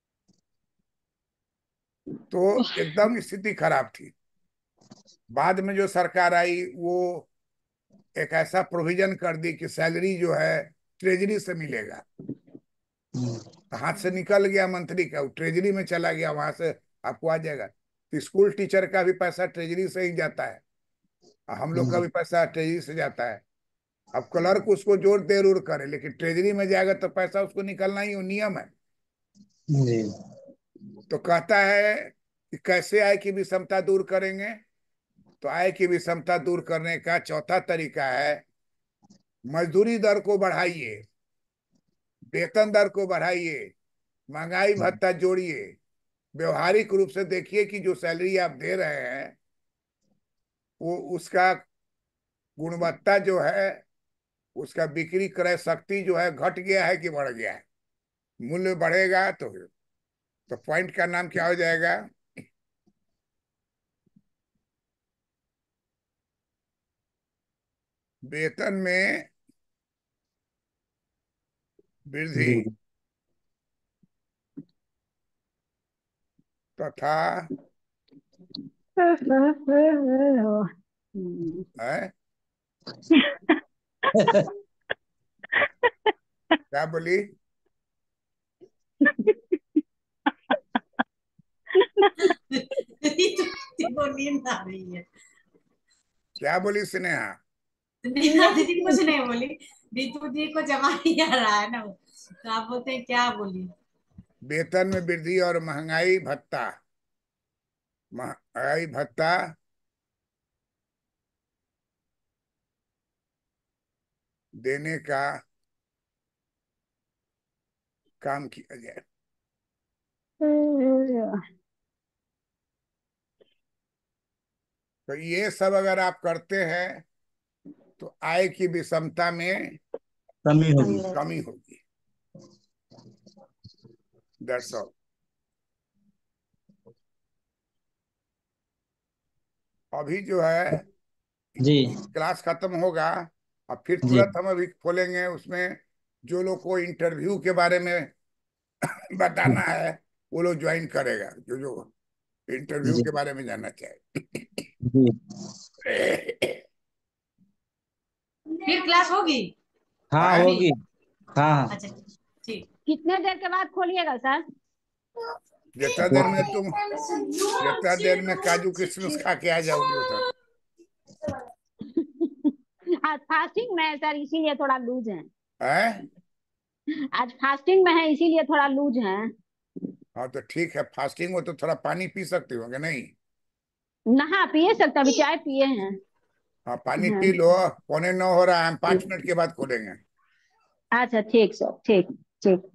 तो एकदम स्थिति खराब थी। बाद में जो सरकार आई वो एक ऐसा प्रोविजन कर दी कि सैलरी जो है ट्रेजरी से मिलेगा। हाथ से निकल गया मंत्री का, वो ट्रेजरी में चला गया, वहां से आपको आ जाएगा। तो स्कूल टीचर का भी पैसा ट्रेजरी से ही जाता है, हम लोग का भी पैसा ट्रेजरी से जाता है। अब क्लर्क उसको जोड़ देर करे, लेकिन ट्रेजरी में जाएगा तो पैसा उसको निकलना ही नियम है। जी। तो कहता है कि कैसे आय की विषमता दूर करेंगे। तो आय की विषमता दूर करने का चौथा तरीका है, मजदूरी दर को बढ़ाइए, वेतन दर को बढ़ाइए, महंगाई भत्ता जोड़िए। व्यवहारिक रूप से देखिए कि जो सैलरी आप दे रहे हैं वो उसका गुणवत्ता जो है, उसका बिक्री क्रय शक्ति जो है घट गया है कि बढ़ गया है। मूल्य बढ़ेगा तो तो पॉइंट का नाम क्या हो जाएगा, वेतन में वृद्धि तथा है क्या बोली, वो नींद आ रही है। क्या बोली स्नेहा? नीना दीदी कुछ नहीं बोली, दीदू दी को जमा नहीं आ रहा है ना, तो आप बोलते हैं क्या बोली। वेतन में वृद्धि और महंगाई भत्ता, महंगाई भत्ता देने का काम किया जाए। तो ये सब अगर आप करते हैं तो आय की विषमता में कमी होगी। कमी होगी। That's all. अभी जो है जी क्लास खत्म होगा, अब फिर जी तुरंत हम अभी खोलेंगे, उसमें जो लोग को इंटरव्यू के बारे में बताना है वो लोग ज्वाइन करेगा, जो जो इंटरव्यू जी के बारे में जानना चाहे। जी। फिर क्लास होगी? हाँ हाँ? होगी। हाँ हाँ। अच्छा ठीक। कितने देर के बाद खोलिएगा सर? जितना देर में तुम जितना देर में काजू किशमिश खा के आ जाओगे उधर। आज फास्टिंग में है सर, इसीलिए थोड़ा लूज है। है? आज फास्टिंग में है इसीलिए थोड़ा लूज है। हाँ तो ठीक है, फास्टिंग हो तो थोड़ा पानी पी सकते होंगे नहीं? नहा पिए सकते, अभी चाय पिए हैं। हाँ पानी हाँ। पी लो। पौने नौ हो रहा है, हम पाँच मिनट के बाद खोलेंगे। अच्छा ठीक सर, ठीक ठीक।